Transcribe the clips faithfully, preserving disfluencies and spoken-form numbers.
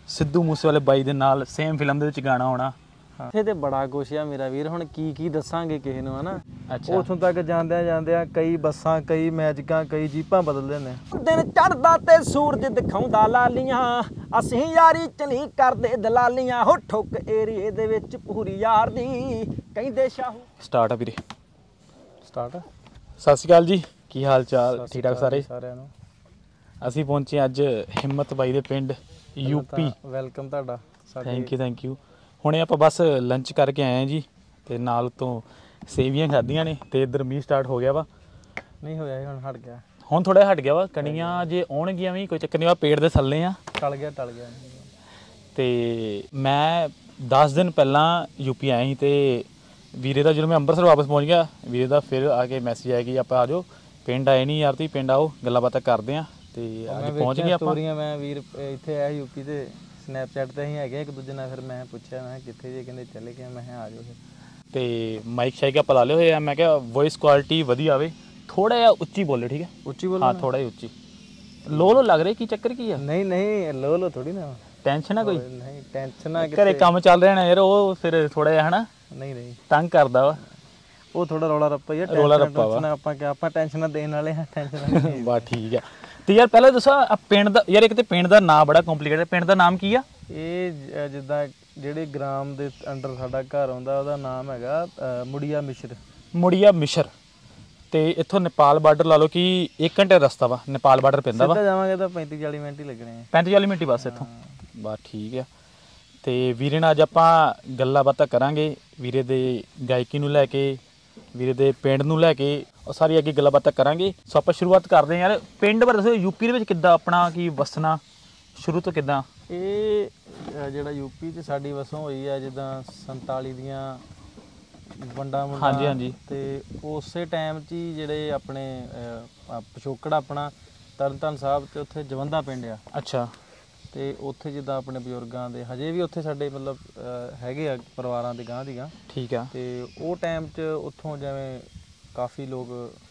ਸਿੱਧੂ ਮੂਸੇਵਾਲੇ ਬਾਈ ਦੇ ਨਾਲ ਸੇਮ ਫਿਲਮ ਦੇ ਵਿੱਚ ਗਾਣਾ ਆਉਣਾ। ਇੱਥੇ ਤੇ ਬੜਾ ਕੁਛ ਆ ਮੇਰਾ ਵੀਰ, ਹੁਣ ਕੀ ਕੀ ਦੱਸਾਂਗੇ ਕਿਸੇ ਨੂੰ ਹਨਾ। ਅੱਛਾ, ਉੱਥੋਂ ਤੱਕ ਜਾਂਦਿਆਂ ਜਾਂਦਿਆਂ ਕਈ ਬੱਸਾਂ, ਕਈ ਮੈਜਿਕਾਂ, ਕਈ ਜੀਪਾਂ ਬਦਲਦੇ ਨੇ। ਦਿਨ ਚੜ੍ਹਦਾ ਤੇ ਸੂਰਜ ਦਿਖਾਉਂਦਾ ਲਾਲੀਆਂ, ਅਸੀਂ ਯਾਰੀ ਚ ਨਹੀਂ ਕਰਦੇ ਦਲਾਲੀਆਂ। ਹੋ ਠੁੱਕ ਏਰੀਏ ਦੇ ਵਿੱਚ ਪੂਰੀ ਯਾਰ ਦੀ ਕਹਿੰਦੇ ਸ਼ਾਹੂ। ਸਟਾਰਟ ਆ ਵੀਰੇ। ਸਟਾਰਟ। ਸਤਿ ਸ਼੍ਰੀ ਅਕਾਲ ਜੀ, ਕੀ ਹਾਲ ਚਾਲ? ਠੀਕ ਠਾਕ ਸਾਰੇ? ਸਾਰਿਆਂ ਨੂੰ ਅਸੀਂ ਪਹੁੰਚੇ ਅੱਜ ਹਿੰਮਤ ਬਾਈ ਦੇ ਪਿੰਡ ਯੂਪੀ। ਵੈਲਕਮ ਤੁਹਾਡਾ। Thank you thank you. ਹੁਣੇ ਆਪਾਂ ਬਸ ਲੰਚ ਕਰਕੇ ਆਏ ਹਾਂ ਜੀ, ਤੇ ਨਾਲ ਤੋਂ ਸੇਵੀਆਂ ਖਾਧੀਆਂ ਨੇ, ਤੇ ਇੱਧਰ ਮੀਂਹ ਸਟਾਰਟ ਹੋ ਗਿਆ ਵਾ। ਨਹੀਂ ਹੋਇਆ ਹੁਣ ਹਟ ਗਿਆ, ਹੁਣ ਥੋੜਾ ਹਟ ਗਿਆ ਵਾ। ਕਣੀਆਂ ਜੇ ਆਉਣਗੀਆਂ ਵੀ ਕੋਈ ਚੱਕਰ ਨਹੀਂ, ਵਾ ਪੇੜ ਦੇ ਥੱਲੇ ਆ। ਟਲ ਗਿਆ ਟਲ ਗਿਆ। ਤੇ ਮੈਂ ਦਸ ਦਿਨ ਪਹਿਲਾਂ ਯੂਪੀ ਆਇਆ ਸੀ, ਤੇ ਵੀਰੇ ਦਾ ਜਦੋਂ ਮੈਂ ਅੰਮ੍ਰਿਤਸਰ ਵਾਪਸ ਪਹੁੰਚ ਗਿਆ, ਵੀਰੇ ਦਾ ਫਿਰ ਆ ਕੇ ਮੈਸੇਜ ਆਇਆ ਕਿ ਆਪਾਂ ਆ ਜਾਓ ਪਿੰਡ। ਆਏ ਨਹੀਂ ਯਾਰ ਤੁਸੀਂ ਪਿੰਡ ਆਓ, ਗੱਲਾਂ ਬਾਤਾਂ ਕਰਦੇ ਹਾਂ। ਤੇ ਅੱਜ ਪਹੁੰਚ ਗਏ ਆਪਾਂ। ਸਟੋਰੀਆਂ ਮੈਂ ਵੀਰ ਇੱਥੇ ਆਇਆ ਯੂਪੀ ਤੇ ਸਨੈਪਚੈਟ ਤੇ ਅਸੀਂ ਹੈਗੇ ਇੱਕ ਦੂਜੇ ਨਾਲ। ਫਿਰ ਮੈਂ ਪੁੱਛਿਆ ਮੈਂ ਕਿੱਥੇ ਜੇ, ਕਹਿੰਦੇ ਚਲੇ ਗਏ। ਮੈਂ ਕਿਹਾ ਆ ਜਾਓ ਫਿਰ। ਤੇ ਮਾਈਕ ਸ਼ਾਈਕ ਆਪਾਂ ਲਾ ਲਏ ਹੋਏ ਆ। ਮੈਂ ਕਿਹਾ ਵੌਇਸ ਕੁਆਲਿਟੀ ਵਧੀਆ ਆਵੇ, ਥੋੜਾ ਜਿਹਾ ਉੱਚੀ ਬੋਲੇ। ਠੀਕ ਹੈ, ਉੱਚੀ ਬੋਲੋ। ਹਾਂ ਥੋੜਾ ਜਿਹਾ ਉੱਚੀ। ਲੋ ਲੋ ਲੱਗ ਰਿਹਾ, ਕੀ ਚੱਕਰ ਕੀ ਆ? ਨਹੀਂ ਨਹੀਂ ਲੋ ਲੋ ਥੋੜੀ ਨਾ, ਟੈਨਸ਼ਨ ਆ ਕੋਈ? ਨਹੀਂ ਟੈਨਸ਼ਨ ਆ, ਘਰੇ ਕੰਮ ਚੱਲ ਰਿਹਾ ਨਾ ਯਾਰ, ਉਹ ਫਿਰ ਥੋੜਾ ਜਿਹਾ ਹਨਾ ਨਹੀਂ ਨਹੀਂ ਤੰਗ ਕਰਦਾ ਵਾ। ਉਹ ਥੋੜਾ ਰੌਲਾ ਰੱਪਾ ਹੀ ਆ। ਰੌਲਾ ਰੱਪਾ ਵਾ। ਆਪਾਂ ਕਿ ਆਪਾਂ ਟੈਨਸ਼ਨ ਦੇਣ ਵਾਲੇ ਹਾਂ, ਟੈਨਸ਼ਨ ਬਾ ਠੀਕ ਆ। ਤੇ ਯਾਰ ਪਹਿਲਾਂ ਦੱਸੋ ਆ ਪਿੰਡ ਦਾ, ਯਾਰ ਇੱਕ ਤੇ ਪਿੰਡ ਦਾ ਨਾਮ ਬੜਾ ਕੰਪਲੀਕੇਟਡ। ਪਿੰਡ ਦਾ ਨਾਮ ਕੀ ਆ? ਇਹ ਜਿੱਦਾਂ ਜਿਹੜੇ ਗ੍ਰਾਮ ਦੇ ਅੰਡਰ ਸਾਡਾ ਘਰ ਆਉਂਦਾ, ਉਹਦਾ ਨਾਮ ਹੈਗਾ ਮੁੜੀਆ ਮਿਸ਼ਰ। ਮੁੜੀਆ ਮਿਸ਼ਰ। ਤੇ ਇੱਥੋਂ ਨੇਪਾਲ ਬਾਰਡਰ ਲਾ ਲਓ ਕਿ ਇੱਕ ਘੰਟੇ ਦਾ ਰਸਤਾ ਵਾ, ਨੇਪਾਲ ਬਾਰਡਰ ਪੈਂਦਾ ਵਾ। ਸਿੱਧਾ ਜਾਵਾਂਗੇ ਤਾਂ ਪੈਂਤੀ ਚਾਲੀ ਮਿੰਟ ਹੀ ਲੱਗਣੇ ਆ। ਪੈਂਤੀ ਚਾਲੀ ਮਿੰਟ ਹੀ ਬਸ ਇੱਥੋਂ। ਬਸ ਠੀਕ ਆ। ਤੇ ਵੀਰੇ ਨਾਲ ਅੱਜ ਆਪਾਂ ਗੱਲਾਂ ਬਾਤਾਂ ਕਰਾਂਗੇ, ਵੀਰੇ ਦੇ ਗਾਇਕੀ ਨੂੰ ਲੈ ਕੇ, ਵੀਰੇ ਦੇ ਪਿੰਡ ਨੂੰ ਲੈ ਕੇ, ਉਹ ਸਾਰੀ ਅੱਗੇ ਗੱਲਾਂ ਬਾਤਾਂ ਕਰਾਂਗੇ। ਸੋ ਆਪਾਂ ਸ਼ੁਰੂਆਤ ਕਰਦੇ ਹਾਂ। ਯਾਰ ਪਿੰਡ ਬਾਰੇ ਦੱਸੋ, ਯੂਪੀ ਦੇ ਵਿੱਚ ਕਿੱਦਾਂ ਆਪਣਾ ਕੀ ਵਸਣਾ ਸ਼ੁਰੂ ਤੋਂ ਕਿੱਦਾਂ? ਇਹ ਜਿਹੜਾ ਯੂਪੀ 'ਚ ਸਾਡੀ ਵਸੋਂ ਹੋਈ ਆ, ਜਿੱਦਾਂ ਸੰਤਾਲੀ ਦੀਆਂ ਵੰਡਾਂ ਵੰਡਾਂ। ਹਾਂਜੀ ਹਾਂਜੀ। ਤੇ ਉਸੇ ਟਾਈਮ 'ਚ ਹੀ ਜਿਹੜੇ ਆਪਣੇ ਪਿਛੋਕੜ ਆਪਣਾ ਤਰਨਤਾਰਨ ਸਾਹਿਬ ਤੇ ਉੱਥੇ ਜਵੰਦਾ ਪਿੰਡ ਆ। ਅੱਛਾ। ਤੇ ਉੱਥੇ ਜਿੱਦਾਂ ਆਪਣੇ ਬਜ਼ੁਰਗਾਂ ਦੇ ਹਜੇ ਵੀ ਉੱਥੇ ਸਾਡੇ ਮਤਲਬ ਹੈਗੇ ਆ ਪਰਿਵਾਰਾਂ ਦੇ ਗਾਂਹ ਦੀ ਗਾਂਹ। ਠੀਕ ਆ। ਤੇ ਉਹ ਟਾਈਮ 'ਚ ਉੱਥੋਂ ਜਿਵੇਂ ਕਾਫੀ ਲੋਕ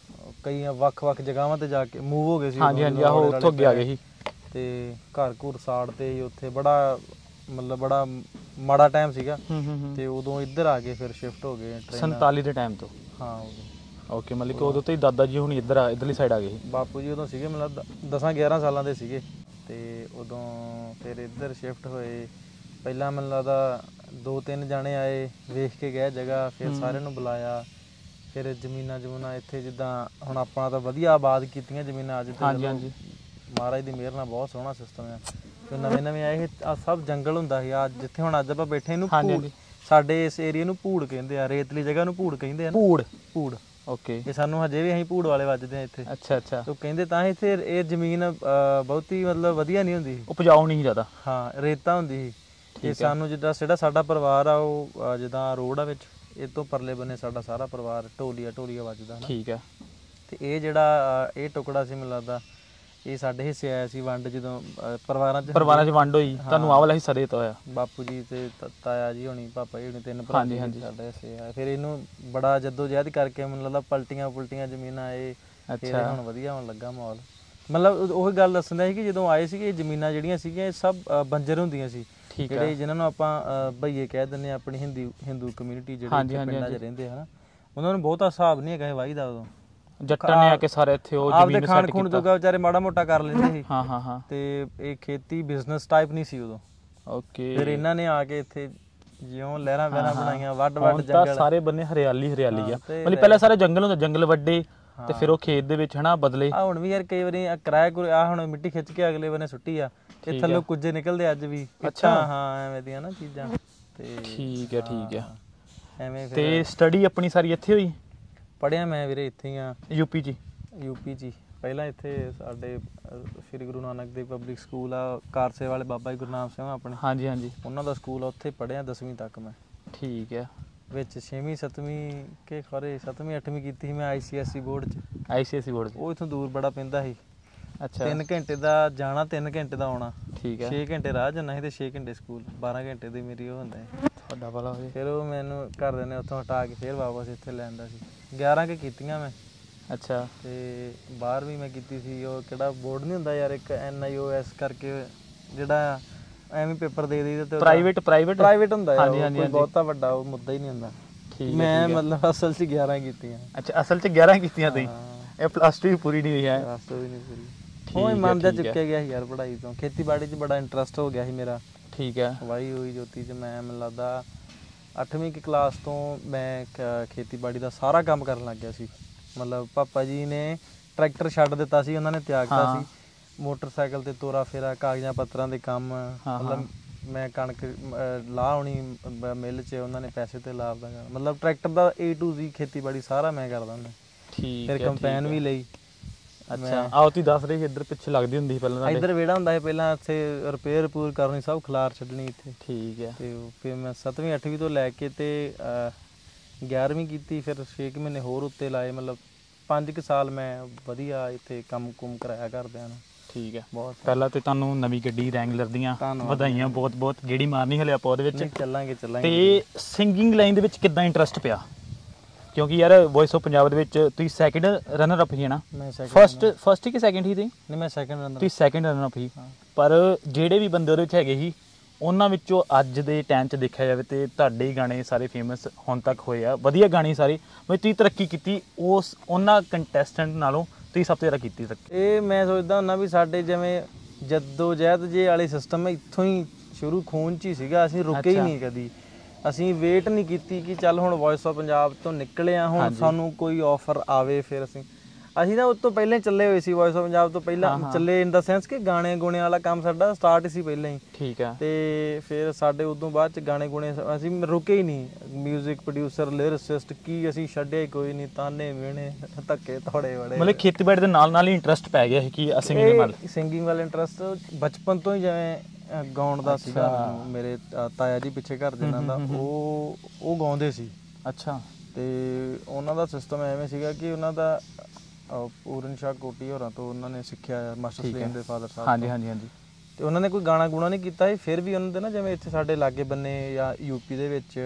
ਕਈ ਵੱਖ-ਵੱਖ ਜਗ੍ਹਾਵਾਂ ਤੇ ਜਾ ਕੇ ਮੂਵ ਹੋ ਗਏ ਸੀ। ਹਾਂਜੀ ਹਾਂਜੀ, ਆਹੋ ਉੱਥੋਂ ਅੱਗੇ ਆ ਗਏ ਸੀ। ਤੇ ਘਰ ਘੁਰ ਸਾੜਤੇ ਸੀ ਉੱਥੇ, ਬੜਾ ਮਤਲਬ ਬੜਾ ਮਾੜਾ ਟਾਈਮ ਸੀਗਾ। ਤੇ ਉਦੋਂ ਇੱਧਰ ਆ ਕੇ ਫਿਰ ਸ਼ਿਫਟ ਹੋ ਗਏ ਸੰਤਾਲੀ ਦੇ ਟਾਈਮ ਤੋਂ। ਹਾਂ ਉਦੋਂ। ਓਕੇ, ਮਤਲਬ ਕਿ ਉਦੋਂ ਤੋਂ ਹੀ ਦਾਦਾ ਜੀ ਹੁਣ ਇੱਧਰ ਆ ਇੱਧਰਲੀ ਸਾਈਡ ਆ ਗਏ ਸੀ। ਬਾਪੂ ਜੀ ਉਦੋਂ ਸੀਗੇ ਮਤਲਬ ਦਸਾਂ ਗਿਆਰਾਂ ਸਾਲਾਂ ਦੇ ਸੀਗੇ। ਤੇ ਉਦੋਂ ਫਿਰ ਇੱਧਰ ਸ਼ਿਫਟ ਹੋਏ। ਪਹਿਲਾਂ ਮੈਨੂੰ ਲੱਗਦਾ ਦੋ ਤਿੰਨ ਜਾਣੇ ਆਏ, ਵੇਖ ਕੇ ਗਏ ਜਗ੍ਹਾ, ਫਿਰ ਸਾਰਿਆਂ ਨੂੰ ਬੁਲਾਇਆ। ਫਿਰ ਜ਼ਮੀਨਾਂ ਜਮੂਨਾਂ ਇੱਥੇ ਜਿੱਦਾਂ ਹੁਣ ਆਪਾਂ ਤਾਂ ਵਧੀਆ ਆਬਾਦ ਕੀਤੀਆਂ ਜ਼ਮੀਨਾਂ ਅੱਜ। ਹਾਂਜੀ ਹਾਂਜੀ, ਮਹਾਰਾਜ ਦੀ ਮਿਹਰ ਨਾਲ ਬਹੁਤ ਸੋਹਣਾ ਸਿਸਟਮ ਆ। ਫਿਰ ਨਵੇਂ ਨਵੇਂ ਆਏ ਆ, ਸਭ ਜੰਗਲ ਹੁੰਦਾ ਸੀ। ਅੱਜ ਜਿੱਥੇ ਹੁਣ ਅੱਜ ਆਪਾਂ ਬੈਠੇ ਇਹਨੂੰ ਸਾਡੇ ਇਸ ਏਰੀਏ ਨੂੰ ਭੂੜ ਕਹਿੰਦੇ ਆ, ਰੇਤਲੀ ਜਗ੍ਹਾ ਨੂੰ ਭੂੜ ਕਹਿੰਦੇ ਆ। ਭੂੜ ਭੂੜ ਓਕੇ। ਇਹ ਸਾਨੂੰ ਹਜੇ ਵੀ ਅਸੀਂ ਭੂੜ ਵਾਲੇ ਵੱਜਦੇ ਆ ਇੱਥੇ। ਅੱਛਾ ਅੱਛਾ। ਉਹ ਕਹਿੰਦੇ ਤਾਂ ਇੱਥੇ ਇਹ ਜ਼ਮੀਨ ਬਹੁਤੀ ਮਤਲਬ ਵਧੀਆ ਨਹੀਂ ਹੁੰਦੀ ਸੀ, ਉਪਜਾਊ ਨਹੀਂ ਜ਼ਿਆਦਾ। ਹਾਂ, ਰੇਤਾ ਹੁੰਦੀ ਸੀ। ਇਹ ਸਾਨੂੰ ਜਿੱਦਾਂ ਜਿਹੜਾ ਸਾਡਾ ਪਰਿਵਾਰ ਆ, ਉਹ ਜਿੱਦਾਂ ਰੋਡ ਆ ਵਿੱਚ, ਇਹ ਤੋਂ ਪਰਲੇ ਬੰਨੇ ਸਾਡਾ ਸਾਰਾ ਪਰਿਵਾਰ ਢੋਲੀਆ ਢੋਲੀਆ ਵੱਜਦਾ। ਠੀਕ ਆ। ਤੇ ਇਹ ਜਿਹੜਾ ਇਹ ਟੁਕੜਾ ਸੀ ਮੈਨੂੰ ਲੱਗਦਾ ਇਹ ਸਾਡੇ ਹਿੱਸੇ ਆਇਆ ਸੀ ਵੰਡ, ਜਦੋਂ ਪਰਿਵਾਰਾਂ 'ਚ ਪਰਿਵਾਰਾਂ 'ਚ ਵੰਡ ਹੋਈ, ਤੁਹਾਨੂੰ ਆਹ ਵਾਲਾ ਹਿੱਸਾ ਦੇ ਦਿੱਤਾ ਹੋਇਆ। ਬਾਪੂ ਜੀ ਤੇ ਤਾਇਆ ਜੀ ਹੋਣੀ, ਪਾਪਾ ਜੀ ਹੋਣੀ, ਤਿੰਨ ਭਰਾ ਸਾਡੇ ਹਿੱਸੇ ਆਏ। ਫਿਰ ਇਹਨੂੰ ਬੜਾ ਜੱਦੋ ਜਹਿਦ ਕਰਕੇ ਮੈਨੂੰ ਲੱਗਦਾ ਪਲਟੀਆਂ ਪੁਲਟੀਆਂ ਜ਼ਮੀਨਾਂ ਇਹ। ਅੱਛਾ। ਹੁਣ ਵਧੀਆ ਹੋਣ ਲੱਗਾ ਮਾਹੌਲ। ਮਤਲਬ ਉਹੀ ਗੱਲ ਦੱਸਦਾ ਸੀ ਕਿ ਜਦੋਂ ਆਏ ਸੀਗੇ ਇਹ ਜ਼ਮੀਨਾਂ ਜਿਹੜੀਆਂ ਸੀਗੀਆਂ ਇਹ ਸਭ ਬੰਜਰ ਹੁੰਦੀਆਂ ਸੀ। ਜਿਹੜੇ ਜਿਹਨਾਂ ਨੂੰ ਆਪਾਂ ਭਈਏ ਕਹਿ ਦਿੰਦੇ ਆ, ਆਪਣੀ ਹਿੰਦੂ ਹਿੰਦੂ ਕਮਿਊਨਿਟੀ ਜਿਹੜੇ ਪਿੰਡਾਂ 'ਚ ਰਹਿੰਦੇ ਹਨ, ਉਹਨਾਂ ਨੂੰ ਬਹੁਤਾ ਹਿਸਾਬ ਨਹੀਂ ਹੈਗਾ ਵਾਹੀ ਦਾ। ਉਦੋਂ ਜੱਟਾਂ ਨੇ ਆ ਕੇ ਸਾਰੇ ਇੱਥੇ ਉਹ ਜ਼ਮੀਨ ਖਾਣ ਖੂਣ ਜੋਗਾ ਵਿਚਾਰੇ ਮਾੜਾ ਮੋਟਾ ਕਰ ਲੈਂਦੇ ਸੀ। ਹਾਂ ਹਾਂ ਹਾਂ। ਤੇ ਇਹ ਖੇਤੀ ਬਿਜ਼ਨਸ ਟਾਈਪ ਨਹੀਂ ਸੀ ਉਦੋਂ। ਓਕੇ। ਫਿਰ ਇਹਨਾਂ ਨੇ ਆ ਕੇ ਇੱਥੇ ਜਿਉਂ ਲਹਿਰਾਂ ਵਹਿਰਾਂ ਬਣਾਈਆਂ, ਵੱਡ ਵੱਡ ਜੰਗਲ, ਸਾਰੇ ਬੰਨੇ ਹਰਿਆਲੀ ਹਰਿਆਲੀ ਆ। ਮਤਲਬ ਪਹਿਲਾਂ ਸਾਰੇ ਜੰਗਲ ਹੁੰਦੇ, ਜੰਗਲ ਵੱਡੇ ਤੇ ਫਿਰ ਉਹ ਖੇਤ ਦੇ ਵਿੱਚ ਹਨਾ ਬਦਲੇ। ਆ ਹੁਣ ਵੀ ਯਾਰ ਕਈ ਵਾਰੀ ਕਿਰਾਇਆ ਕੁ ਆ ਹੁਣ ਮਿੱਟੀ ਖਿੱਚ ਕੇ ਅਗਲੇ ਬੰਨੇ ਸੁੱਟੀ ਆ, ਇਹ ਥੱਲੇ ਕੁੱਜੇ ਨਿਕਲਦੇ ਅੱਜ ਵੀ। ਅੱਛਾ। ਹਾਂ, ਐਵੇਂ ਦੀਆਂ ਨਾ ਚੀਜ਼ਾਂ। ਤੇ ਠੀਕ ਹੈ ਠੀਕ ਹੈ। ਐਵੇਂ ਤੇ ਸਟੱਡੀ ਆਪਣੀ ਸਾਰੀ ਇੱਥੇ ਹੋਈ? ਪੜ੍ਹਿਆ ਮੈਂ ਵੀਰੇ ਇੱਥੇ ਹੀ ਆ, ਯੂਪੀ 'ਚ। ਯੂਪੀ 'ਚ ਪਹਿਲਾਂ ਇੱਥੇ ਸਾਡੇ ਸ਼੍ਰੀ ਗੁਰੂ ਨਾਨਕ ਦੇਵ ਪਬਲਿਕ ਸਕੂਲ ਆ, ਕਾਰਸੇ ਵਾਲੇ ਬਾਬਾ ਜੀ ਗੁਰਨਾਮ ਸਿੰਘ ਆਪਣੇ। ਹਾਂਜੀ ਹਾਂਜੀ, ਉਹਨਾਂ ਦਾ ਸਕੂਲ ਆ, ਉੱਥੇ ਪੜ੍ਹਿਆ ਦਸਵੀਂ ਤੱਕ ਮੈਂ। ਠੀਕ ਹੈ। ਵਿੱਚ ਛੇਵੀਂ ਸੱਤਵੀਂ ਕੇ ਖਰੇ ਸੱਤਵੀਂ ਅੱਠਵੀਂ ਕੀਤੀ ਸੀ ਮੈਂ ਆਈ ਸੀ ਐਸ ਈ ਬੋਰਡ 'ਚ। ਆਈ ਸੀ ਐਸ ਈ ਬੋਰਡ 'ਚ? ਉਹ ਇੱਥੋਂ ਦੂਰ ਬੜਾ ਪੈਂਦਾ ਸੀ। ਅੱਛਾ। ਤਿੰਨ ਘੰਟੇ ਦਾ ਜਾਣਾ, ਤਿੰਨ ਘੰਟੇ ਦਾ ਆਉਣਾ। ਠੀਕ ਹੈ। ਛੇ ਘੰਟੇ ਰਾਹ ਜਾਂਦਾ ਸੀ ਤੇ ਛੇ ਘੰਟੇ ਸਕੂਲ, ਬਾਰਾਂ ਘੰਟੇ ਦੀ ਮੇਰੀ ਉਹ ਹੁੰਦਾ ਸੀ। ਤੁਹਾਡਾ ਭਲਾ ਹੋਵੇ। ਫਿਰ ਉਹ ਮੈਨੂੰ ਘਰਦਿਆਂ ਨੇ ਉੱਥੋਂ ਹਟਾ ਕੇ ਫਿਰ ਵਾਪਸ ਇੱਥੇ ਲੈ ਆਂਦਾ ਸੀ। ਗਿਆਰਾਂ ਕੁ ਕੀਤੀਆਂ ਮੈਂ। ਅੱਛਾ। ਤੇ ਬਾਰ੍ਹਵੀਂ ਮੈਂ ਕੀਤੀ ਸੀ ਉਹ ਕਿਹੜਾ ਬੋਰਡ ਨਹੀਂ ਹੁੰਦਾ ਯਾਰ ਇੱਕ, ਐਨ ਆਈ ਓ ਐਸ ਕਰਕੇ, ਜਿਹੜਾ ਐਵੇਂ ਪੇਪਰ ਦੇ ਦੇਈਦਾ ਤੇ ਪ੍ਰਾਈਵੇਟ ਪ੍ਰਾਈਵੇਟ ਪ੍ਰਾਈਵੇਟ ਹੁੰਦਾ ਹੈ, ਹਾਂਜੀ, ਉਹ ਹਾਂਜੀ, ਕੋਈ ਹਾਂਜੀ। ਬਹੁਤਾ ਵੱਡਾ ਉਹ ਮੁੱਦਾ ਹੀ ਨਹੀਂ ਹੁੰਦਾ। ਠੀਕ ਹੈ, ਮੈਂ ਠੀਕ ਹੈ। ਮਤਲਬ ਅਸਲ 'ਚ ਗਿਆਰਾਂ ਕੀਤੀਆਂ। ਅੱਛਾ ਅਸਲ 'ਚ ਗਿਆਰਾਂ ਕੀਤੀਆਂ ਤੁਸੀਂ, ਹਾਂ ਇਹ ਪਲੱਸ ਟੂ ਵੀ ਪੂਰੀ ਨਹੀਂ ਹੋਈ ਹੈ। ਰਾਸਤਾ ਵੀ ਨਹੀਂ ਪੂਰੀ। ਠੀਕ ਉਹ ਹੈ, ਮਨ ਜਾ ਠੀਕ ਹੈ। ਚੁੱਕਿਆ ਗਿਆ ਸੀ ਯਾਰ ਪੜ੍ਹਾਈ ਤੋਂ, ਖੇਤੀਬਾੜੀ 'ਚ ਬੜਾ ਇੰਟਰਸਟ ਹੋ ਗਿਆ ਸੀ ਮੇਰਾ। ਠੀਕ ਹੈ। ਵਾਹੀ ਹੋਈ ਜੋਤੀ 'ਚ ਮੈਂ ਮੈਨੂੰ ਲੱਗਦਾ ਅੱਠਵੀਂ ਕੀ ਕਲਾਸ ਤੋਂ ਮੈਂ ਖ- ਖੇਤੀਬਾੜੀ ਦਾ ਸਾਰਾ ਕੰਮ ਕਰਨ ਲੱਗ ਗਿਆ ਸੀ। ਮਤਲਬ ਪਾਪਾ ਜੀ ਨੇ ਟਰੈਕਟਰ ਛੱਡ ਦਿੱਤਾ ਸੀ, ਉਹਨਾਂ ਨੇ ਤਿਆਗਤਾ ਹਾਂ। ਸੀ। ਮੋਟਰਸਾਈਕਲ ਤੇ ਤੋਰਾ ਫੇਰਾ, ਕਾਗਜ਼ਾਂ ਪੱਤਰਾਂ ਦੇ ਕੰਮ, ਹਾਂ, ਮਤਲਬ ਮੈਂ ਕਣਕ ਅਹ, ਲਾਹ ਆਉਣੀ ਮਿੱਲ 'ਚ, ਉਹਨਾਂ ਨੇ ਪੈਸੇ ਤੇ ਲਾਭ ਦਾ ਕੰਮ। ਮਤਲਬ ਟਰੈਕਟਰ ਦਾ ਏ ਟੂ ਜ਼ੀ ਖੇਤੀਬਾੜੀ ਸਾਰਾ ਮੈਂ ਕਰਦਾ ਹੁੰਦਾ। ਠੀਕ ਫਿਰ ਹੈ, ਕੰਪੈਨ ਠੀਕ ਵੀ ਹੈ। ਲਈ। ਅੱਛਾ ਆਓ ਤੁਸੀਂ ਦੱਸ ਰਹੇ ਸੀ ਇੱਧਰ ਪਿੱਛੇ ਲੱਗਦੀ ਹੁੰਦੀ ਸੀ ਪਹਿਲਾਂ ਤੁਹਾਡੇ। ਇੱਧਰ ਵਿਹੜਾ ਹੁੰਦਾ ਸੀ ਪਹਿਲਾਂ, ਇੱਥੇ ਰਿਪੇਅਰ ਰਪੂਰ ਕਰਨੀ, ਸਭ ਖਿਲਾਰ ਛੱਡਣੀ ਇੱਥੇ। ਠੀਕ ਹੈ। ਤੇ ਉਹ ਫਿਰ ਮੈਂ ਸੱਤਵੀਂ ਅੱਠਵੀਂ ਤੋਂ ਲੈ ਕੇ ਤੇ ਅਹ, ਗਿਆਰਵੀਂ ਕੀਤੀ, ਫਿਰ ਛੇ ਕੁ ਮਹੀਨੇ ਹੋਰ ਉੱਤੇ ਲਾਏ। ਮਤਲਬ ਪੰਜ ਕੁ ਸਾਲ ਮੈਂ ਵਧੀਆ ਇੱਥੇ ਕੰਮ ਕੁਮ ਕਰਾਇਆ ਘਰਦਿਆਂ ਨੂੰ। ਠੀਕ ਹੈ। ਬਹੁਤ ਪਹਿਲਾਂ ਤੇ ਤੁਹਾਨੂੰ ਨਵੀਂ ਗੱਡੀ ਰੈਂਗਲਰ ਦੀਆਂ ਧੰਨਵਾਦ। ਵਧਾਈਆਂ ਬਹੁਤ ਬਹੁਤ, ਗੇੜੀ ਮਾਰਨੀ ਹਲੇ ਆਪਾਂ ਉਹਦੇ ਵਿੱਚ। ਨਹੀਂ, ਚੱਲਾਂਗੇ ਚੱਲਾਂਗੇ। ਤੇ ਸਿੰਗਿੰਗ ਲਾਈਨ ਦੇ ਵਿੱਚ ਕਿੱਦਾਂ ਇੰਟਰਸਟ ਪਿਆ? ਕਿਉਂਕਿ ਯਾਰ ਵੌਇਸ ਆਫ ਪੰਜਾਬ ਦੇ ਵਿੱਚ ਤੁਸੀਂ ਸੈਕਿੰਡ ਰਨਰ ਅਪ ਹੀ ਹੈ ਨਾ? ਮੈਂ ਸੈਕਿੰਡ ਫਸਟ ਫਸਟ ਹੀ ਕਿ ਸੈਕਿੰਡ ਹੀ ਤੁਸੀਂ? ਨਹੀਂ, ਮੈਂ ਸੈਕਿੰਡ ਰਨਰ। ਤੁਸੀਂ ਸੈਕਿੰਡ ਰਨਰ ਅਪ ਹੀ। ਹਾਂ। ਪਰ ਜਿਹੜੇ ਵੀ ਬੰਦੇ ਉਹਦੇ ਵਿੱਚ ਹੈਗੇ ਸੀ, ਉਹਨਾਂ ਵਿੱਚੋਂ ਅੱਜ ਦੇ ਟਾਈਮ 'ਚ ਦੇਖਿਆ ਜਾਵੇ ਤੇ ਤੁਹਾਡੇ ਹੀ ਗਾਣੇ ਸਾਰੇ ਫੇਮਸ ਹੁਣ ਤੱਕ ਹੋਏ ਆ, ਵਧੀਆ ਗਾਣੇ ਸਾਰੇ। ਵੀ ਤੁਸੀਂ ਤਰੱਕੀ ਕੀਤੀ ਉਸ ਉਹਨਾਂ ਕੰਟੈਸਟੈਂਟ ਨਾਲੋਂ, ਤੁਸੀਂ ਸਭ ਤੋਂ ਜ਼ਿਆਦਾ ਕੀਤੀ ਤਰੱਕੀ। ਇਹ ਮੈਂ ਸੋਚਦਾ ਹੁੰਦਾ ਵੀ ਸਾਡੇ ਜਿਵੇਂ ਜੱਦੋ ਜਹਿਦ ਜੇ ਵਾਲੇ ਸਿਸਟਮ ਇੱਥੋਂ ਹੀ ਸ਼ੁਰੂ ਖੂਨ 'ਚ ਹੀ ਸੀਗਾ। ਅਸੀਂ ਰੁਕੇ ਹੀ ਅੱਛਾ। ਨਹੀਂ ਕਦੀ। ਅਸੀਂ ਵੇਟ ਨਹੀਂ ਕੀਤੀ ਕਿ ਚੱਲ ਹੁਣ ਵੌਇਸ ਆਫ ਪੰਜਾਬ ਤੋਂ ਨਿਕਲੇ ਆ, ਹੁਣ ਹਾਂਜੀ। ਸਾਨੂੰ ਕੋਈ ਆਫਰ ਆਵੇ ਫਿਰ ਅਸੀਂ ਅਸੀਂ ਨਾ ਉਸ ਤੋਂ ਪਹਿਲਾਂ ਹੀ ਚੱਲੇ ਹੋਏ ਸੀ। ਵੌਇਸ ਆਫ ਪੰਜਾਬ ਤੋਂ ਪਹਿਲਾਂ ਹਾਂ, ਹਾਂ। ਚੱਲੇ ਇਨ ਦਾ ਸੈਂਸ ਕਿ ਗਾਣੇ ਗੁਣੇ ਵਾਲਾ ਕੰਮ ਸਾਡਾ ਸਟਾਰਟ ਸੀ ਪਹਿਲਾਂ ਹੀ। ਠੀਕ ਹੈ। ਤੇ ਫਿਰ ਸਾਡੇ ਉਦੋਂ ਬਾਅਦ ਚ ਗਾਣੇ ਗੁਣੇ ਅਸੀਂ ਰੁਕੇ ਹੀ ਨਹੀਂ। ਮਿਊਜ਼ਿਕ ਪ੍ਰੋਡਿਊਸਰ, ਲਿਰਿਸਿਸਟ ਕੀ ਅਸੀਂ ਛੱਡਿਆ ਹੀ ਕੋਈ ਨਹੀਂ। ਤਾਨੇ ਮਿਹਣੇ, ਧੱਕੇ ਥੋੜੇ ਬੜੇ। ਮਤਲਬ ਖੇਤੀਬਾੜੀ ਦੇ ਨਾਲ ਨਾਲ ਹੀ ਇੰਟਰਸਟ ਪੈ ਗਿਆ ਸੀ ਕਿ ਅਸੀਂ ਵੀ ਨਾਲ। ਸਿੰਗਿੰਗ ਵਾਲਾ ਇੰਟਰਸਟ ਬਚਪਨ ਤੋਂ ਹੀ ਜਿਵੇਂ ਅ, ਗਾਉਣ ਦਾ ਸੀਗਾ ਅੱਛਾ। ਮੈਨੂੰ। ਮੇਰੇ ਅ, ਤਾਇਆ ਜੀ ਪਿੱਛੇ ਘਰ ਜਿਨ੍ਹਾਂ ਦਾ, ਉਹ ਉਹ ਗਾਉਂਦੇ ਸੀ। ਅੱਛਾ। ਤੇ ਉਹਨਾਂ ਦਾ ਸਿਸਟਮ ਐਵੇਂ ਸੀਗਾ ਕਿ ਉਹਨਾਂ ਦਾ ਅ, ਪੂਰਨ ਸ਼ਾਹ ਕੋਟੀ ਹੋਰਾਂ ਤੋਂ ਉਹਨਾਂ ਨੇ ਸਿੱਖਿਆ, ਮਾਸਟਰ ਠੀਕ ਹੈ। ਸਲੀਮ ਦੇ ਫਾਦਰ ਸਾਹਿਬ ਹਾਂਜੀ ਤੋਂ। ਹਾਂਜੀ ਹਾਂਜੀ। ਤੇ ਉਹਨਾਂ ਨੇ ਕੋਈ ਗਾਣਾ ਗੁਣਾ ਨਹੀਂ ਕੀਤਾ ਸੀ। ਫਿਰ ਵੀ ਉਹਨਾਂ ਦੇ ਨਾ ਜਿਵੇਂ ਇੱਥੇ ਸਾਡੇ ਲਾਗੇ ਬੰਨੇ ਜਾਂ ਯੂਪੀ ਦੇ ਵਿੱਚ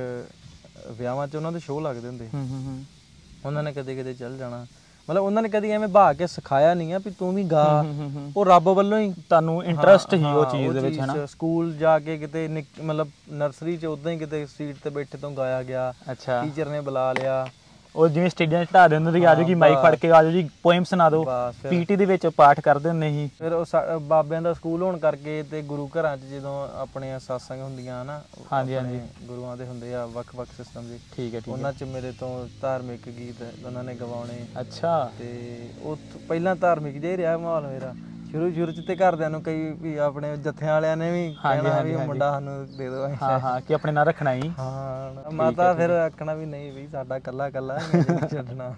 ਅ, ਵਿਆਹਾਂ 'ਚ ਉਹਨਾਂ ਦੇ ਸ਼ੋਅ ਲੱਗਦੇ ਹੁੰਦੇ। ਹੂੰ ਹੂੰ ਹੂੰ। ਉਹਨਾਂ ਨੇ ਕਦੇ ਕਦੇ ਚੱਲ ਜਾਣਾ। ਮਤਲਬ ਉਹਨਾਂ ਨੇ ਕਦੀ ਐਵੇਂ ਬਹਾ ਕੇ ਸਿਖਾਇਆ ਨਹੀਂ ਆ ਵੀ ਤੂੰ ਵੀ ਗਾ। ਹੂੰ, ਹੂੰ, ਹੂੰ। ਉਹ ਰੱਬ ਵੱਲੋਂ ਹੀ ਤੁਹਾਨੂੰ ਇੰਟਰਸਟ ਹੀ ਹਾਂ, ਉਹ ਹਾਂ, ਚੀਜ਼ ਦੇ ਵਿੱਚ ਹੈ ਨਾ? ਚੀਜ਼ ਸਕੂਲ ਜਾ ਕੇ ਕਿਤੇ ਨਿੱਕ- ਮਤਲਬ ਨਰਸਰੀ 'ਚ ਉਦਾਂ ਹੀ ਕਿਤੇ ਸੀਟ ਤੇ ਬੈਠੇ ਤੋਂ ਗਾਇਆ ਗਿਆ। ਅੱਛਾ। ਟੀਚਰ ਨੇ ਬੁਲਾ ਲਿਆ। ਉਹ ਜਿਵੇਂ ਸਟੇਜਾਂ 'ਚ ਢਾ ਦਿੰਦੇ ਹੁੰਦੇ ਸੀ, ਆਜੋ ਜੀ ਮਾਈਕ ਫੜ ਕੇ ਆਜੋ ਜੀ ਪੋਇਮ ਸੁਣਾ ਦਿਓ। ਬਸ ਫਿਰ ਪੀਟੀ ਦੇ ਵਿੱਚ ਪਾਠ ਕਰਦੇ ਹੁੰਦੇ ਸੀ। ਫਿਰ ਉਹ ਸਾ- ਬਾਬਿਆਂ ਦਾ ਸਕੂਲ ਹੋਣ ਕਰਕੇ ਤੇ ਗੁਰੂ ਘਰਾਂ 'ਚ ਜਦੋਂ ਆਪਣੇ satsang ਹੁੰਦੀਆਂ ਨਾ, ਹਾਂਜੀ, ਆਪਣੇ ਹਾਂਜੀ। ਗੁਰੂਆਂ ਦੇ ਹੁੰਦੇ ਆ ਵੱਖ-ਵੱਖ ਸਿਸਟਮ ਦੇ, ਠੀਕ ਹੈ ਠੀਕ ਹੈ। ਉਹਨਾਂ 'ਚ ਮੇਰੇ ਤੋਂ ਧਾਰਮਿਕ ਗੀਤ ਉਹਨਾਂ ਨੇ ਗਵਾਉਣੇ। ਅੱਛਾ। ਤੇ ਉਹ ਤ- ਪਹਿਲਾਂ ਧਾਰਮਿਕ ਜਿਹਾ ਹੀ ਰਿਹਾ ਮਾਹੌਲ ਮੇਰਾ ਸ਼ੁਰੂ ਸ਼ੁਰੂ 'ਚ। ਤੇ ਘਰਦਿਆਂ ਨੂੰ ਕਈ ਵੀ ਆਪਣੇ ਜੱਥਿਆਂ ਵਾਲਿਆਂ ਨੇ ਵੀ ਕਹਿਣਾ ਹਾਂਜੀ, ਵੀ ਹਾਂਜੀ। ਮੁੰਡਾ ਸਾਨੂੰ ਦੇ ਦਿਓ ਅਸੀਂ। ਹਾਂ ਹਾਂ ਕਿ ਆਪਣੇ ਨਾਲ ਰੱਖਣਾ ਹੀ। ਹਾਂ, ਮਾਤਾ ਫਿਰ ਆਖਣਾ ਵੀ ਨਹੀਂ ਵੀ ਸਾਡਾ ਕੱਲਾ ਕੱਲਾ ਨਹੀਂ ਛੱਡਣਾ।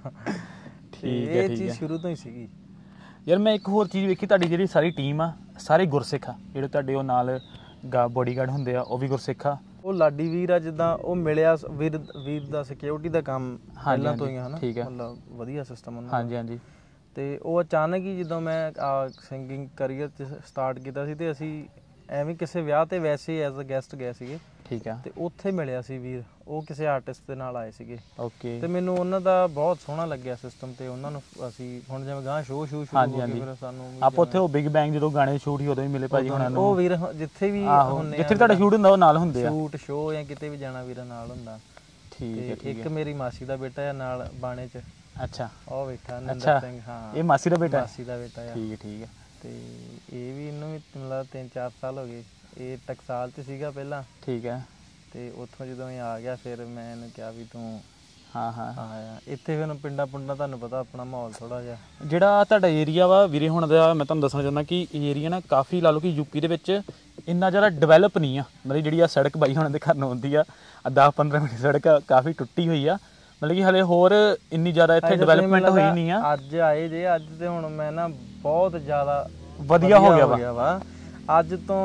ਤੇ ਠੀਕ ਹੈ, ਇਹ ਠੀਕ ਚੀਜ਼ ਹੈ। ਸ਼ੁਰੂ ਤੋਂ ਹੀ ਸੀਗੀ। ਯਾਰ ਮੈਂ ਇੱਕ ਹੋਰ ਚੀਜ਼ ਵੇਖੀ, ਤੁਹਾਡੀ ਜਿਹੜੀ ਸਾਰੀ ਟੀਮ ਆ ਸਾਰੇ ਗੁਰਸਿੱਖ ਆ। ਜਿਹੜੇ ਤੁਹਾਡੇ ਉਹ ਨਾਲ ਗਾ ਬੋਡੀਗਾਰਡ ਹੁੰਦੇ ਆ ਉਹ ਵੀ ਗੁਰਸਿੱਖ ਆ। ਉਹ ਲਾਡੀ ਵੀਰ ਆ ਜਿੱਦਾਂ, ਉਹ ਮਿਲਿਆ ਸ- ਵੀਰ ਵੀਰ ਦਾ ਸਿਕਿਉਰਿਟੀ ਦਾ ਕੰਮ ਪਹਿਲਾਂ ਤੋਂ ਹੀ ਆ ਹਨਾ। ਠੀਕ ਹੈ। ਮਤਲਬ ਵਧੀਆ ਸਿਸਟਮ ਉਹਨਾਂ ਦਾ। ਹਾਂਜੀ ਹਾਂਜੀ। ਤੇ ਉਹ ਅਚਾਨਕ ਹੀ ਜਦੋਂ ਮੈਂ ਸਿੰਗਿੰਗ ਕਰੀਅਰ ਚ ਸਟਾਰਟ ਕੀਤਾ ਸੀ ਤੇ ਅਸੀਂ ਐਵੇਂ ਕਿਸੇ ਵਿਆਹ ਤੇ ਵੈਸੇ ਐਜ਼ ਅ ਗੈਸਟ ਗਏ ਸੀਗੇ। ਠੀਕ ਆ। ਤੇ ਉੱਥੇ ਮਿਲਿਆ ਸੀ ਵੀਰ। ਉਹ ਕਿਸੇ ਆਰਟਿਸਟ ਦੇ ਨਾਲ ਆਏ ਸੀਗੇ ਓਕੇ। ਤੇ ਮੈਨੂੰ ਉਹਨਾਂ ਦਾ ਬਹੁਤ ਸੋਹਣਾ ਲੱਗਿਆ ਸਿਸਟਮ। ਤੇ ਉਹਨਾਂ ਨੂੰ ਅਸੀਂ ਹੁਣ ਜਿਵੇਂ ਗਾਂ ਸ਼ੋਅ ਸ਼ੂ ਸ਼ੁਰੂ ਹਾਂਜੀ, ਹੋ ਗਏ, ਹਾਂਜੀ। ਫਿਰ ਸਾਨੂੰ ਵੀ ਆਪਾਂ ਉੱਥੇ ਉਹ ਬਿਗ ਬੈਂਗ ਜਦੋਂ ਗਾਣੇ ਸ਼ੂਟ ਹੀ ਉਦੋਂ ਹੀ ਮਿਲੇ ਭਾਜੀ ਹੁਣਾਂ ਨੂੰ। ਉਹ ਵੀਰ ਹ- ਜਿੱਥੇ ਵੀ ਆਹੋ ਹੁੰਨੇ ਜਿੱਥੇ ਤੁਹਾਡਾ ਸ਼ੂਟ ਹੁੰਦਾ ਉਹ ਨਾਲ ਹੁੰਦੇ ਆ। ਸ਼ੂਟ ਸ਼ੋਅ ਜਾਂ ਕਿਤੇ ਵੀ ਜਾਣਾ ਵੀਰਾਂ ਨਾਲ ਹੁੰਦਾ। ਠੀਕ ਹੈ ਤੇ ਠੀਕ ਇੱਕ ਹੈ। ਮੇਰੀ ਮਾਸੀ ਦਾ ਬੇਟਾ ਆ ਨਾਲ ਬਾਣੇ ਚ, ਅੱਛਾ ਉਹ ਬੈਠਾ ਅੱਛਾ। ਨਿੰਦਰ ਸਿੰਘ। ਹਾਂ, ਇਹ ਮਾਸੀ ਦਾ ਬੇਟਾ ਹੈ? ਮਾਸੀ ਦਾ ਬੇਟਾ ਆ। ਠੀਕ ਹੈ ਠੀਕ ਹੈ। ਤੇ ਇਹ ਵੀ ਇਹਨੂੰ ਵੀ ਮਤਲਬ ਤਿੰਨ ਚਾਰ ਸਾਲ ਹੋ ਗਏ। ਇਹ ਟਕਸਾਲ ਚ ਸੀਗਾ ਪਹਿਲਾਂ। ਠੀਕ ਹੈ। ਤੇ ਉੱਥੋਂ ਜਦੋਂ ਇਹ ਆ ਗਿਆ ਫਿਰ ਮੈਂ ਇਹਨੂੰ ਕਿਹਾ ਵੀ ਤੂੰ ਹਾਂ ਹਾਂ। ਆਇਆ ਇੱਥੇ। ਫਿਰ ਪਿੰਡਾਂ ਪੁੰਡਾਂ ਤੁਹਾਨੂੰ ਪਤਾ ਆਪਣਾ ਮਾਹੌਲ ਥੋੜਾ ਜਿਹਾ ਜਿਹੜਾ ਤੁਹਾਡਾ ਏਰੀਆ ਵਾ ਵੀਰੇ ਹੁਣ ਦਾ, ਮੈਂ ਤੁਹਾਨੂੰ ਦੱਸਣਾ ਚਾਹੁੰਦਾ ਕਿ ਇਹ ਏਰੀਆ ਨਾ ਕਾਫੀ ਲਾ ਲਓ ਕਿ ਯੂਪੀ ਦੇ ਵਿੱਚ ਇੰਨਾ ਜ਼ਿਆਦਾ ਡਿਵੈਲਪ ਨਹੀਂ ਆ। ਮਤਲਬ ਜਿਹੜੀ ਆ ਸੜਕ ਬਾਈ ਹੁਣਾਂ ਦੇ ਘਰ ਨੂੰ ਆਉਂਦੀ ਆ, ਦਸ ਪੰਦਰਾਂ ਮਿੰਟ ਸੜਕ ਕਾਫੀ ਟੁੱਟੀ ਹੋਈ ਆ। ਮਤਲਬ ਕਿ ਹਲੇ ਹੋਰ ਇੰਨੀ ਜ਼ਿਆਦਾ ਇੱਥੇ ਡਿਵੈਲਪਮੈਂਟ ਹੋਈ ਨਹੀਂ ਆ। ਅੱਜ ਆਏ ਜੇ, ਅੱਜ ਤੇ ਹੁਣ ਮੈਂ ਨਾ ਬਹੁਤ ਜ਼ਿਆਦਾ ਵਧੀਆ ਹੋ ਗਿਆ ਵਾ। ਅੱਜ ਤੋਂ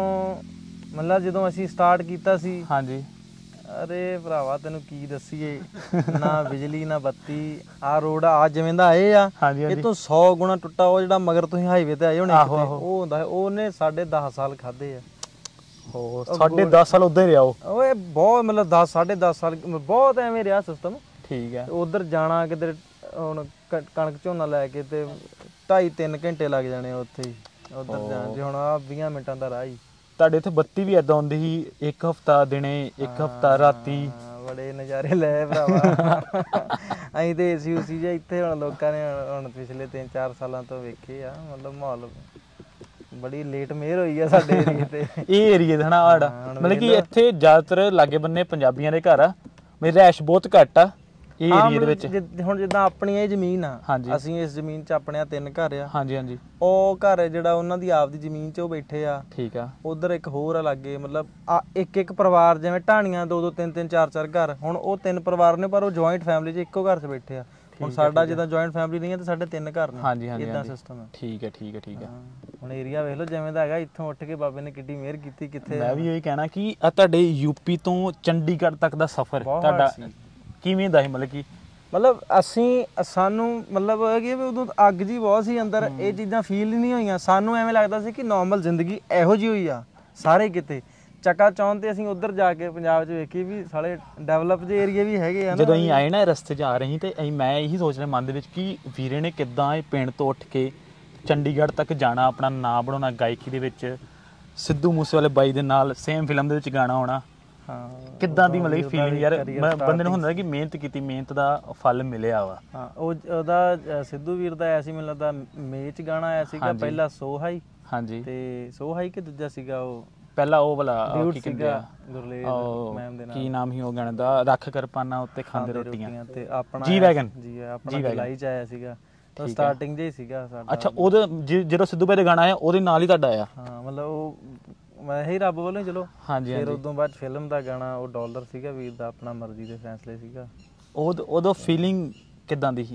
ਮਤਲਬ ਜਦੋਂ ਅਸੀਂ ਸਟਾਰਟ ਕੀਤਾ ਸੀ, ਹਾਂਜੀ। ਅਰੇ ਭਰਾਵਾ ਤੈਨੂੰ ਕੀ ਦੱਸੀਏ, ਨਾ ਬਿਜਲੀ ਨਾ ਬੱਤੀ। ਆ ਰੋਡ ਆ ਜਿਵੇਂ ਦਾ ਆਏ ਆ, ਹਾਂਜੀ ਇਹ ਤੋਂ ਸੌ ਗੁਣਾ ਟੁੱਟਾ। ਉਹ ਜਿਹੜਾ ਮਗਰ ਤੁਸੀਂ ਹਾਈਵੇ ਤੇ ਆਏ ਹੋਣੇ ਆਹੋ, ਕਿਤੇ, ਆਹੋ। ਉਹ ਹੁੰਦਾ ਉਹਨੇ ਸਾਢੇ ਦਸ ਸਾਲ ਖਾਦੇ ਆ। ਹੋ ਸਾਢੇ ਦਸ ਸਾਲ ਉਦਾਂ ਹੀ ਰਿਹਾ ਉਹ। ਓਏ ਬਹੁਤ ਮਤਲਬ ਦਸ ਸਾਢੇ ਦਸ ਸਾਲ ਬਹੁਤ ਐਵੇਂ ਰਿਹਾ ਸਿਸਟਮ। ਠੀਕ ਹੈ। ਉਧਰ ਜਾਣਾ ਕਿਤੇ ਹੁਣ ਕ- ਕਣਕ ਝੋਨਾ ਲੈ ਕੇ ਤੇ ਢਾਈ ਤਿੰਨ ਘੰਟੇ ਲੱਗ ਜਾਣੇ ਉੱਥੇ ਹੀ। ਉਧਰ ਜਾਣ ਜੇ ਹੁਣ ਆ ਵੀਹ ਮਿੰਟਾਂ ਦਾ ਰਾਹ ਹੀ। ਤੁਹਾਡੇ ਇੱਥੇ ਬੱਤੀ ਵੀ ਏਦਾਂ ਆਉਂਦੀ ਸੀ, ਇੱਕ ਹਫਤਾ ਦਿਨੇ ਇੱਕ ਹਫਤਾ ਰਾਤੀ। ਬੜੇ ਨਜ਼ਾਰੇ ਲਏ ਭਰਾਵਾ। ਅਸੀਂ ਤੇ ਏਸੀ ਉਸੀ ਜਿਹਾ ਇੱਥੇ ਹੁਣ ਲੋਕਾਂ ਨੇ ਹੁਣ ਪਿਛਲੇ ਤਿੰਨ ਚਾਰ ਸਾਲਾਂ ਤੋਂ ਵੇਖੇ ਆ, ਮਤਲਬ ਮਾਹੌਲ ਬੜੀ ਲੇਟ ਮੇਰ ਹੋਈ ਆ ਸਾਡੇ ਏਰੀਏ ਤੇ। ਇਹ ਏਰੀਏ ਦਾ ਨਾ ਆੜਾ ਮਤਲਬ ਕਿ ਇੱਥੇ ਜ਼ਿਆਦਾਤਰ ਲਾਗੇ ਬੰਨੇ ਪੰਜਾਬੀਆਂ ਦੇ ਘਰ ਆ, ਮੇਰੀ ਰੈਸ਼ ਬਹੁਤ ਘੱਟ ਆ ਇਹ ਏਰੀਏ ਦੇ ਵਿੱਚ। ਹੁਣ ਜਿੱਦਾਂ ਆਪਣੀ ਇਹ ਜ਼ਮੀਨ ਆ, ਅਸੀਂ ਇਸ ਜ਼ਮੀਨ 'ਚ ਆਪਣੇ ਤਿੰਨ ਘਰ ਆ। ਹਾਂਜੀ ਹਾਂਜੀ। ਉਹ ਘਰ ਜਿਹੜਾ ਉਹਨਾਂ ਦੀ ਆਪਦੀ ਜ਼ਮੀਨ 'ਚ ਉਹ ਬੈਠੇ ਆ। ਠੀਕ ਆ। ਉਧਰ ਇੱਕ ਹੋਰ ਆ ਲਾਗੇ, ਮਤਲਬ ਇੱਕ ਇੱਕ ਪਰਿਵਾਰ, ਜਿਵੇਂ ਢਾਣੀਆਂ ਦੋ ਦੋ ਤਿੰਨ ਤਿੰਨ ਚਾਰ ਚਾਰ ਘਰ। ਹੁਣ ਉਹ ਤਿੰਨ ਪਰਿਵਾਰ ਨੇ ਪਰ ਉਹ ਜੁਆਇੰਟ ਫੈਮਿਲੀ 'ਚ ਇੱਕੋ ਘਰ 'ਚ ਬੈਠੇ ਆ। ਹੁਣ ਸਾਡਾ ਜਿੱਦਾਂ ਜੁਆਇੰਟ ਫੈਮਿਲੀ ਨਹੀਂ ਹੈ ਤੇ ਸਾਡੇ ਤਿੰਨ ਘਰ ਨੇ। ਹਾਂਜੀ ਹਾਂਜੀ, ਇਦਾਂ ਸਿਸਟਮ ਹੈ। ਠੀਕ ਹੈ ਠੀਕ ਹੈ ਠੀਕ ਹੈ। ਹੁਣ ਏਰੀਆ ਵੇਖ ਲਓ ਜਿਵੇਂ ਦਾ ਹੈਗਾ, ਇੱਥੋਂ ਉੱਠ ਕੇ ਬਾਬੇ ਨੇ ਕਿੱਡੀ ਮਿਹਰ ਕੀਤੀ। ਕਿੱਥੇ ਮੈਂ ਵੀ ਉਹੀ ਕਹਿਣਾ ਕਿ ਆ ਤੁਹਾਡੇ ਯੂਪੀ ਤੋਂ ਚੰਡੀਗੜ੍ਹ ਤੱਕ ਦਾ ਸਫ਼ਰ ਤੁਹਾਡਾ ਕਿਵੇਂ ਦਾ ਸੀ? ਮਤਲਬ ਕਿ ਮਤਲਬ ਅਸੀਂ ਸਾਨੂੰ ਮਤਲਬ ਕਿ ਉਦੋਂ ਅੱਗ ਜੀ ਬਹੁਤ ਸੀ ਅੰਦਰ, ਇਹ ਚੀਜ਼ਾਂ ਫੀਲ ਨਹੀਂ ਹੋਈਆਂ ਸਾਨੂੰ। ਐਵੇਂ ਲੱਗਦਾ ਸੀ ਕਿ ਨੋਰਮਲ ਜ਼ਿੰਦਗੀ ਇਹੋ ਜਿਹੀ ਹੋਈ ਆ ਸਾਰੇ ਕਿਤੇ। ਚੱਕਾ ਚੌਂਦ ਤੇ ਅਸੀਂ ਉੱਧਰ ਜਾ ਕੇ ਪੰਜਾਬ 'ਚ ਵੇਖੀ ਵੀ ਸਾਲੇ ਡਿਵੈਲਪ ਜਿਹੇ ਏਰੀਆ ਵੀ ਹੈਗੇ ਆ। ਜਦੋਂ ਅਸੀਂ ਆਏ ਨਾ ਰਸਤੇ 'ਚ ਆ ਰਹੇ ਸੀ ਤੇ ਅਸੀਂ ਮੈਂ ਇਹੀ ਸੋਚ ਰਿਹਾ ਮਨ ਦੇ ਵਿੱਚ ਕਿ ਵੀਰੇ ਨੇ ਕਿੱਦਾਂ ਇਹ ਪਿੰਡ ਤੋਂ ਉੱਠ ਕੇ ਚੰਡੀਗੜ੍ਹ ਤੱਕ ਜਾਣਾ, ਆਪਣਾ ਨਾਂ ਬਣਾਉਣਾ ਗਾਇਕੀ ਦੇ ਵਿੱਚ, ਸਿੱਧੂ ਮੂਸੇਵਾਲੇ ਬਾਈ ਦੇ ਨਾਲ ਸੇਮ ਫਿਲਮ ਦੇ ਵਿੱਚ ਗਾਣਾ ਆਉਣਾ। ਹਾਂ, ਕਿੱਦਾਂ ਦੀ ਮਤਲਬ ਫੀਲਿੰਗ ਯਾਰ ਬੰਦੇ ਨੂੰ ਹੁੰਦਾ ਕਿ ਮਿਹਨਤ ਕੀਤੀ, ਮਿਹਨਤ ਦਾ ਫਲ ਮਿਲਿਆ ਵਾ। ਹਾਂ, ਉਹ ਉਹਦਾ ਸਿੱਧੂ ਵੀਰ ਦਾ ਆਇਆ ਸੀ, ਮੈਨੂੰ ਲੱਗਦਾ ਮੇਚ ਗਾਣਾ ਆਇਆ ਸੀਗਾ ਪਹਿਲਾ, ਸੋ ਹਾਈ। ਹਾਂਜੀ। ਤੇ ਸੋ ਹਾਈ ਕਿ ਦੂਜਾ ਸੀਗਾ ਉਹ ਪਹਿਲਾਂ ਉਹ ਵਾਲਾ ਕੀ ਕਹਿੰਦੇ ਆ ਗੁਰਲੇਜ ਮੈਮ ਦੇ ਨਾਲ, ਕੀ ਨਾਮ ਸੀ ਉਹ ਗਾਣੇ ਦਾ? ਰੱਖ ਕਿਰਪਾਨਾਂ ਉੱਤੇ ਖਾਂਦੇ ਰੋਟੀਆਂ। ਤੇ ਆਪਣਾ ਜੀ ਵੈਗਨ, ਜੀ ਆਪਣਾ ਗਲਾਈ 'ਚ ਆਇਆ ਸੀਗਾ, ਸਟਾਰਟਿੰਗ ਜੇ ਸੀਗਾ ਸਾਡਾ। ਅੱਛਾ, ਉਹਦਾ ਜਦੋਂ ਸਿੱਧੂ ਬਾਈ ਦਾ ਗਾਣਾ ਆਇਆ ਉਹਦੇ ਨਾਲ ਹੀ ਤੁਹਾਡਾ ਆਇਆ? ਹਾਂ, ਮਤਲਬ ਉਹ ਮੈਂ ਹੀ ਰੱਬ ਵੱਲੋਂ ਚਲੋ। ਹਾਂਜੀ। ਫਿਰ ਉਦੋਂ ਬਾਅਦ ਫਿਲਮ ਦਾ ਗਾਣਾ ਉਹ ਡਾਲਰ ਸੀਗਾ ਵੀਰ ਦਾ, ਆਪਣਾ ਮਰਜ਼ੀ ਦੇ ਫੈਸਲੇ ਸੀਗਾ। ਉਹ ਉਦੋਂ ਫੀਲਿੰਗ ਕਿੱਦਾਂ ਦੀ ਸੀ?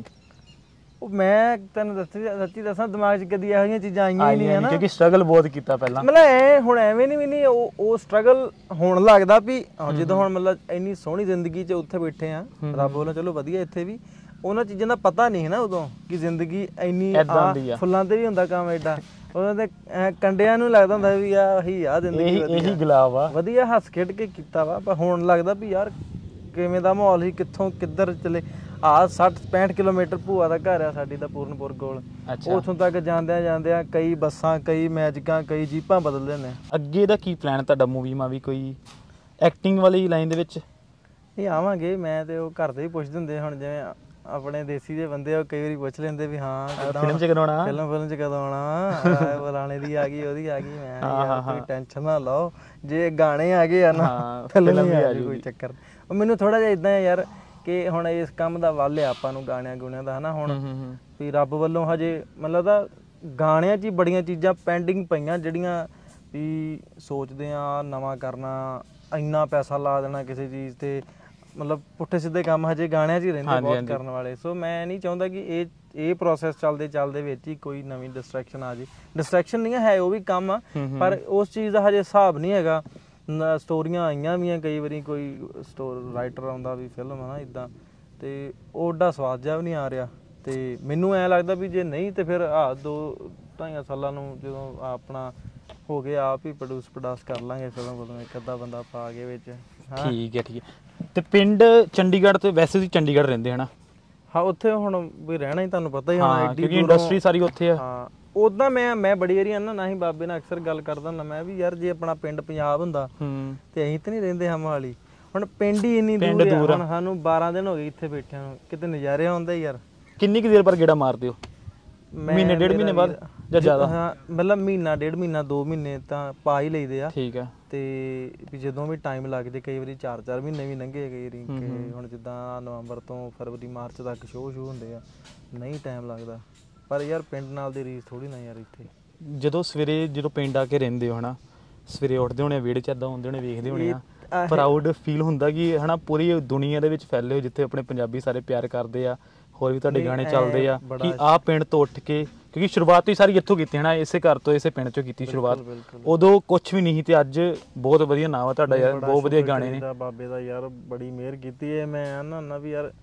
ਉਹ ਮੈਂ ਤੈਨੂੰ ਦੱਸੀ ਸੱਚੀ ਦੱਸਾਂ, ਦਿਮਾਗ 'ਚ ਕਦੀ ਇਹੋ ਜਿਹੀਆਂ ਚੀਜ਼ਾਂ ਆਈਆਂ ਹੀ ਨਹੀਂ, ਕਿਉਂਕਿ ਸਟਰਗਲ ਬਹੁਤ ਕੀਤਾ ਪਹਿਲਾਂ। ਮਤਲਬ ਐ ਹੁਣ ਐਵੇਂ ਨਹੀਂ ਵੀ ਨਹੀਂ ਉਹ ਉਹ ਸਟਰਗਲ ਹੁਣ ਲੱਗਦਾ ਵੀ ਜਦੋਂ ਹੁਣ ਮਤਲਬ ਇੰਨੀ ਸੋਹਣੀ ਜ਼ਿੰਦਗੀ 'ਚ ਉੱਥੇ ਬੈਠੇ ਆ, ਰੱਬ ਵੱਲੋਂ ਚਲੋ ਵਧੀਆ। ਇੱਥੇ ਵੀ ਉਹਨਾਂ ਚੀਜ਼ਾਂ ਦਾ ਪਤਾ ਨਹੀਂ ਹੈ ਨਾ ਉਦੋਂ ਕਿ ਜ਼ਿੰਦਗੀ ਇੰਨੀ ਫੁੱਲਾਂ ਤੇ ਵੀ ਹੁੰਦਾ ਕੰਮ ਐਡਾ। ਉਹਨਾਂ ਦੇ ਕੰਡਿਆਂ ਨੂੰ ਲੱਗਦਾ ਹੁੰਦਾ ਵੀ ਆ ਇਹੀ ਆ ਜ਼ਿੰਦਗੀ, ਇਹੀ ਗੁਲਾਬ ਆ, ਵਧੀਆ ਹੱਸ ਖੇਡ ਕੇ ਕੀਤਾ ਵਾ। ਪਰ ਹੁਣ ਲੱਗਦਾ ਵੀ ਯਾਰ ਕਿਵੇਂ ਦਾ ਮਾਹੌਲ ਸੀ, ਕਿੱਥੋਂ ਕਿੱਧਰ ਚਲੇ। ਆਹ ਸੱਠ ਪੈਂਹਠ ਕਿਲੋਮੀਟਰ ਭੂਆ ਦਾ ਘਰ ਆ ਸਾਡੀ ਦਾ ਪੂਰਨਪੁਰ ਕੋਲ। ਉੱਥੋਂ ਤੱਕ ਜਾਂਦਿਆਂ ਜਾਂਦਿਆਂ ਕਈ ਬੱਸਾਂ, ਕਈ ਮੈਜਿਕਾਂ, ਕਈ ਜੀਪਾਂ ਬਦਲਦੇ ਨੇ। ਅੱਗੇ ਦਾ ਕੀ ਪਲਾਨ ਤੁਹਾਡਾ ਮੂਵੀ ਮਾ ਵੀ ਕੋਈ ਐਕਟਿੰਗ ਵਾਲੀ ਲਾਈਨ ਦੇ ਵਿੱਚ? ਇਹ ਆਵਾਂਗੇ, ਮੈਂ ਤੇ ਉਹ ਘਰ ਦੇ ਵੀ ਪੁੱਛਦੇ ਹੁੰਦੇ ਹੁਣ, ਜਿਵੇਂ ਆਪਣੇ ਦੇਸੀ ਦੇ ਬੰਦੇ ਉਹ ਕਈ ਵਾਰੀ ਪੁੱਛ ਲੈਂਦੇ ਵੀ ਹਾਂ ਫਿਲਮ 'ਚ ਕਦੋਂ ਆਉਣਾ, ਫਿਲਮ ਫਿਲਮ 'ਚ ਕਦੋਂ ਆਉਣਾ, ਫਲਾਣੇ ਦੀ ਆ ਗਈ, ਉਹਦੀ ਆ ਗਈ। ਮੈਂ ਯਾਰ ਕੋਈ ਟੈਨਸ਼ਨ ਨਾ ਲਓ, ਜੇ ਗਾਣੇ ਆ ਗਏ ਆ ਨਾ ਫਿਲਮ ਵੀ ਆ ਜਾਊ, ਕੋਈ ਚੱਕਰ। ਉਹ ਮੈਨੂੰ ਥੋੜਾ ਜਿਹਾ ਇਦਾਂ ਯਾਰ ਕਿ ਹੁਣ ਇਸ ਕੰਮ ਦਾ ਵੱਲ ਆ ਆਪਾਂ ਨੂੰ, ਗਾਣਿਆਂ ਗੁਣਿਆਂ ਦਾ, ਹਨਾ। ਹੁਣ ਵੀ ਰੱਬ ਵੱਲੋਂ ਹਜੇ ਮਤਲਬ ਤਾਂ ਗਾਣਿਆਂ 'ਚ ਹੀ ਬੜੀਆਂ ਚੀਜ਼ਾਂ ਪੈਂਡਿੰਗ ਪਈਆਂ ਜਿਹੜੀਆਂ ਵੀ ਸੋਚਦੇ ਆ ਨਵਾਂ ਕਰਨਾ, ਇੰਨਾ ਪੈਸਾ ਲਾ ਦੇਣਾ ਕਿਸੇ ਚੀਜ਼ ਤੇ, ਮਤਲਬ ਪੁੱਠੇ ਸਿੱਧੇ ਕੰਮ ਹਜੇ ਗਾਣਿਆਂ 'ਚ ਹੀ ਰਹਿੰਦੇ ਬਹੁਤ ਕਰਨ ਵਾਲੇ। ਸੋ ਮੈਂ ਨਹੀਂ ਚਾਹੁੰਦਾ ਕਿ ਇਹ ਇਹ ਪ੍ਰੋਸੈਸ ਚੱਲਦੇ ਚੱਲਦੇ ਵਿੱਚ ਹੀ ਕੋਈ ਨਵੀਂ ਡਿਸਟਰੈਕਸ਼ਨ ਆ ਜੇ। ਡਿਸਟਰੈਕਸ਼ਨ ਨਹੀਂ ਹੈ, ਉਹ ਵੀ ਕੰਮ ਆ, ਪਰ ਉਸ ਚੀਜ਼ ਦਾ ਹਜੇ ਹਿਸਾਬ ਨਹੀਂ ਹੈਗਾ। ਸਟੋਰੀਆਂ ਆਈਆਂ ਵੀ ਆ ਕਈ ਵਾਰੀ, ਕੋਈ ਸਟੋਰ ਰਾਈਟਰ ਆਉਂਦਾ ਵੀ ਫਿਲਮ ਹੈ ਨਾ ਇੱਦਾਂ, ਅਤੇ ਉਹ ਓਡਾ ਸਵਾਦ ਜਿਹਾ ਵੀ ਨਹੀਂ ਆ ਰਿਹਾ। ਅਤੇ ਮੈਨੂੰ ਐਂ ਲੱਗਦਾ ਵੀ ਜੇ ਨਹੀਂ ਤਾਂ ਫਿਰ ਆਹ ਦੋ ਢਾਈਆਂ ਸਾਲਾਂ ਨੂੰ ਜਦੋਂ ਆਪਣਾ ਹੋ ਗਿਆ ਆਪ ਹੀ ਪ੍ਰੋਡਿਊਸ ਪ੍ਰੋਡਾਸ ਕਰ ਲਾਂਗੇ ਫਿਲਮ, ਫਿਲਮ ਇੱਕ ਅੱਧਾ ਬੰਦਾ ਪਾ ਕੇ ਵਿੱਚ। ਠੀਕ ਹੈ ਠੀਕ ਹੈ। ਅਤੇ ਪਿੰਡ ਚੰਡੀਗੜ੍ਹ ਤੇ ਵੈਸੇ ਤੁਸੀਂ ਚੰਡੀਗੜ੍ਹ ਰਹਿੰਦੇ ਹੈ ਨਾ? ਹਾਂ, ਉੱਥੇ ਹੁਣ ਵੀ ਰਹਿਣਾ ਹੀ ਤੁਹਾਨੂੰ ਪਤਾ ਹੀ ਹੋਣਾ, ਕਿਉਂਕਿ ਇੰਡਸਟਰੀ ਸਾਰੀ ਉੱਥੇ ਆ। ਹਾਂ, ਉੱਦਾਂ ਮੈਂ ਮੈਂ ਬੜੀ ਵਾਰੀ ਆਉਂਦਾ ਨਾ ਹੀ ਬਾਬੇ ਨਾਲ ਅਕਸਰ ਗੱਲ ਕਰਦਾ ਹੁੰਦਾ ਮੈਂ ਵੀ, ਯਾਰ ਜੇ ਆਪਣਾ ਪਿੰਡ ਪੰਜਾਬ ਹੁੰਦਾ ਤੇ ਅਸੀਂ ਤਾਂ ਨਹੀਂ ਰਹਿੰਦੇ ਹਾਂ ਮੋਹਾਲੀ। ਹੁਣ ਪਿੰਡ ਹੀ ਇੰਨੀ ਦੂਰ ਆ, ਹੁਣ ਸਾਨੂੰ ਬਾਰਾਂ ਦਿਨ ਹੋ ਗਏ ਇੱਥੇ ਬੈਠਿਆਂ ਨੂੰ, ਕਿਤੇ ਨਜ਼ਾਰੇ ਆਉਂਦੇ ਯਾਰ। ਕਿੰਨੀ ਕੁ ਦੇਰ ਪਰ ਗੇੜਾ ਮਾਰਦੇ ਹੋ? ਮਹੀਨੇ ਡੇਢ ਮਹੀਨੇ ਬਾਅਦ ਜਾਂ ਜ਼ਿਆਦਾ? ਹਾਂ, ਮਤਲਬ ਮਹੀਨਾ ਡੇਢ ਮਹੀਨਾ ਦੋ ਮਹੀਨੇ ਤਾਂ ਪਾ ਹੀ ਲਈਦੇ ਆ। ਠੀਕ ਆ। ਤੇ ਵੀ ਜਦੋਂ ਵੀ ਟਾਈਮ ਲੱਗ ਜੇ, ਕਈ ਵਾਰੀ ਚਾਰ ਚਾਰ ਮਹੀਨੇ ਵੀ ਲੰਘੇ, ਕਈ ਵਾਰੀ ਹੁਣ ਜਿੱਦਾਂ ਨਵੰਬਰ ਤੋਂ ਫਰਵਰੀ ਮਾਰਚ ਤੱਕ ਸ਼ੋਅ ਸ਼ੂ ਹੁੰਦੇ ਆ, ਨਹੀਂ ਟਾਈਮ ਲੱਗਦਾ। ਪਰ ਯਾਰ ਪਿੰਡ ਨਾਲ ਦੀ ਰੀਸ ਥੋੜੀ ਨਾ ਯਾਰ ਇੱਥੇ। ਜਦੋਂ ਸਵੇਰੇ ਜਦੋਂ ਪਿੰਡ ਆ ਕੇ ਰਹਿੰਦੇ ਹੋ ਹਨਾ, ਸਵੇਰੇ ਉੱਠਦੇ ਹੋਣੇ, ਵਿਹੜੇ 'ਚ ਇੱਦਾਂ ਆਉਂਦੇ ਹੋਣੇ, ਵੇਖਦੇ ਹੋਣੇ ਆ, ਪ੍ਰਾਊਡ ਫੀਲ ਹੁੰਦਾ ਕਿ ਹਨਾ ਪੂਰੀ ਦੁਨੀਆ ਦੇ ਵਿੱਚ ਫੈਲੇ ਹੋ, ਜਿੱਥੇ ਆਪਣੇ ਪੰਜਾਬੀ ਸਾਰੇ ਪਿਆਰ ਕਰਦੇ ਆ, ਹੋਰ ਵੀ ਤੁਹਾਡੇ ਗਾਣੇ ਚੱਲਦੇ ਆ, ਕਿ ਆਹ ਪਿੰਡ ਤੋਂ ਉੱਠ ਕੇ, ਕਿਉਂਕਿ ਸ਼ੁਰੂਆਤ ਹੀ ਸਾਰੀ ਇੱਥੋਂ ਕੀਤੀ ਹੈ ਨਾ, ਇਸੇ ਘਰ ਤੋਂ, ਇਸੇ ਪਿੰਡ 'ਚੋਂ ਕੀਤੀ ਸ਼ੁਰੂਆਤ। ਉਦੋਂ ਕੁਛ ਵੀ ਨਹੀਂ ਸੀ ਤੇ ਅੱਜ ਬਹੁਤ ਵਧੀਆ ਨਾਮ ਆ ਤੁਹਾਡਾ ਯਾਰ, ਬਹੁਤ ਵਧੀਆ ਗਾਣੇ ਨੇ। ਬਾਬੇ ਦਾ ਯਾਰ ਬੜੀ ਮਿਹਰ ਕੀਤੀ ਹੈ। ਮੈਂ ਆਨਾ ਹੁੰਦਾ ਵੀ ਯਾਰ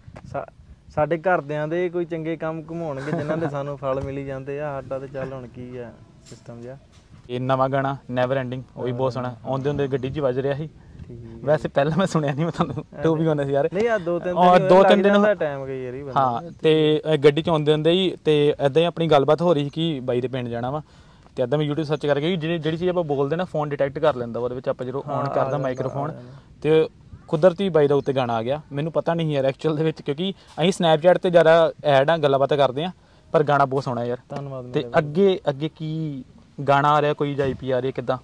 ਸਾਡੇ ਘਰਦਿਆਂ ਦੇ ਕੋਈ ਚੰਗੇ ਕੰਮ ਘੁਮਾਉਣਗੇ ਜਿਨ੍ਹਾਂ ਦੇ ਸਾਨੂੰ ਫਲ ਮਿਲੀ ਜਾਂਦੇ ਆ, ਸਾਡਾ ਤੇ ਚੱਲ ਹੁਣ ਕੀ ਆ ਸਿਸਟਮ ਜਿਹਾ। ਇਹ ਨਵਾਂ ਗਾਣਾ ਨੈਵਰ ਐਂਡਿੰਗ, ਉਹ ਵੀ ਬਹੁਤ ਸੋਹਣਾ, ਆਉਂਦੇ ਹੁੰਦੇ ਗੱਡੀ 'ਚ ਵੱਜ ਰਿਹਾ ਸੀ। ਵੈਸੇ ਪਹਿਲਾਂ ਮੈਂ ਸੁਣਿਆ ਨਹੀਂ, ਮੈਂ ਤੁਹਾਨੂੰ ਟੂ ਵੀ ਆਉਂਦਾ ਸੀ ਯਾਰ, ਨਹੀਂ ਆ ਦੋ ਤਿੰਨ ਦੋ ਤਿੰਨ ਦਿਨ ਦਾ ਟਾਈਮ ਗਈ ਯਾਰ। ਹਾਂ, ਤੇ ਗੱਡੀ 'ਚ ਆਉਂਦੇ ਹੁੰਦੇ ਹੀ ਤੇ ਏਦਾਂ ਹੀ ਆਪਣੀ ਗੱਲਬਾਤ ਹੋ ਰਹੀ ਸੀ ਕਿ ਬਾਈ ਦੇ ਪਿੰਡ ਜਾਣਾ ਵਾ, ਤੇ ਇਦਾਂ ਮੈਂ YouTube ਸਰਚ ਕਰਕੇ ਜਿਹੜੀ ਜਿਹੜੀ ਚੀਜ਼ ਆਪਾਂ ਬੋਲਦੇ ਨਾ ਫੋਨ ਡਿਟੈਕਟ ਕਰ ਲੈਂਦਾ ਉਹਦੇ ਵਿੱਚ ਆਪਾਂ ਜਦੋਂ ਔਨ ਕਰਦਾ ਮਾਈਕਰੋਫੋਨ ਤੇ ਕੁਦਰਤੀ ਬਾਈ ਦਾ ਉੱਤੇ ਗਾਣਾ ਆ ਗਿਆ। ਮੈਨੂੰ ਪਤਾ ਨਹੀਂ ਯਾਰ ਐਕਚੁਅਲ ਦੇ ਵਿੱਚ, ਕਿਉਂਕਿ ਅਸੀਂ ਸਨੈਪਚੈਟ ਤੇ ਜ਼ਿਆਦਾ ਐਡ ਆ ਗੱਲਾਂ ਬਾਤਾਂ ਕਰਦੇ ਆ, ਪਰ ਗਾਣਾ ਬਹੁਤ ਸੋਹਣਾ ਯਾਰ। ਧੰਨਵਾਦ। ਤੇ ਅੱਗੇ ਅੱਗੇ ਕੀ ਗਾਣਾ ਆ ਰਿਹਾ, ਕੋਈ ਆਈ ਪੀ ਆ ਰਹੀ ਕਿੱਦਾਂ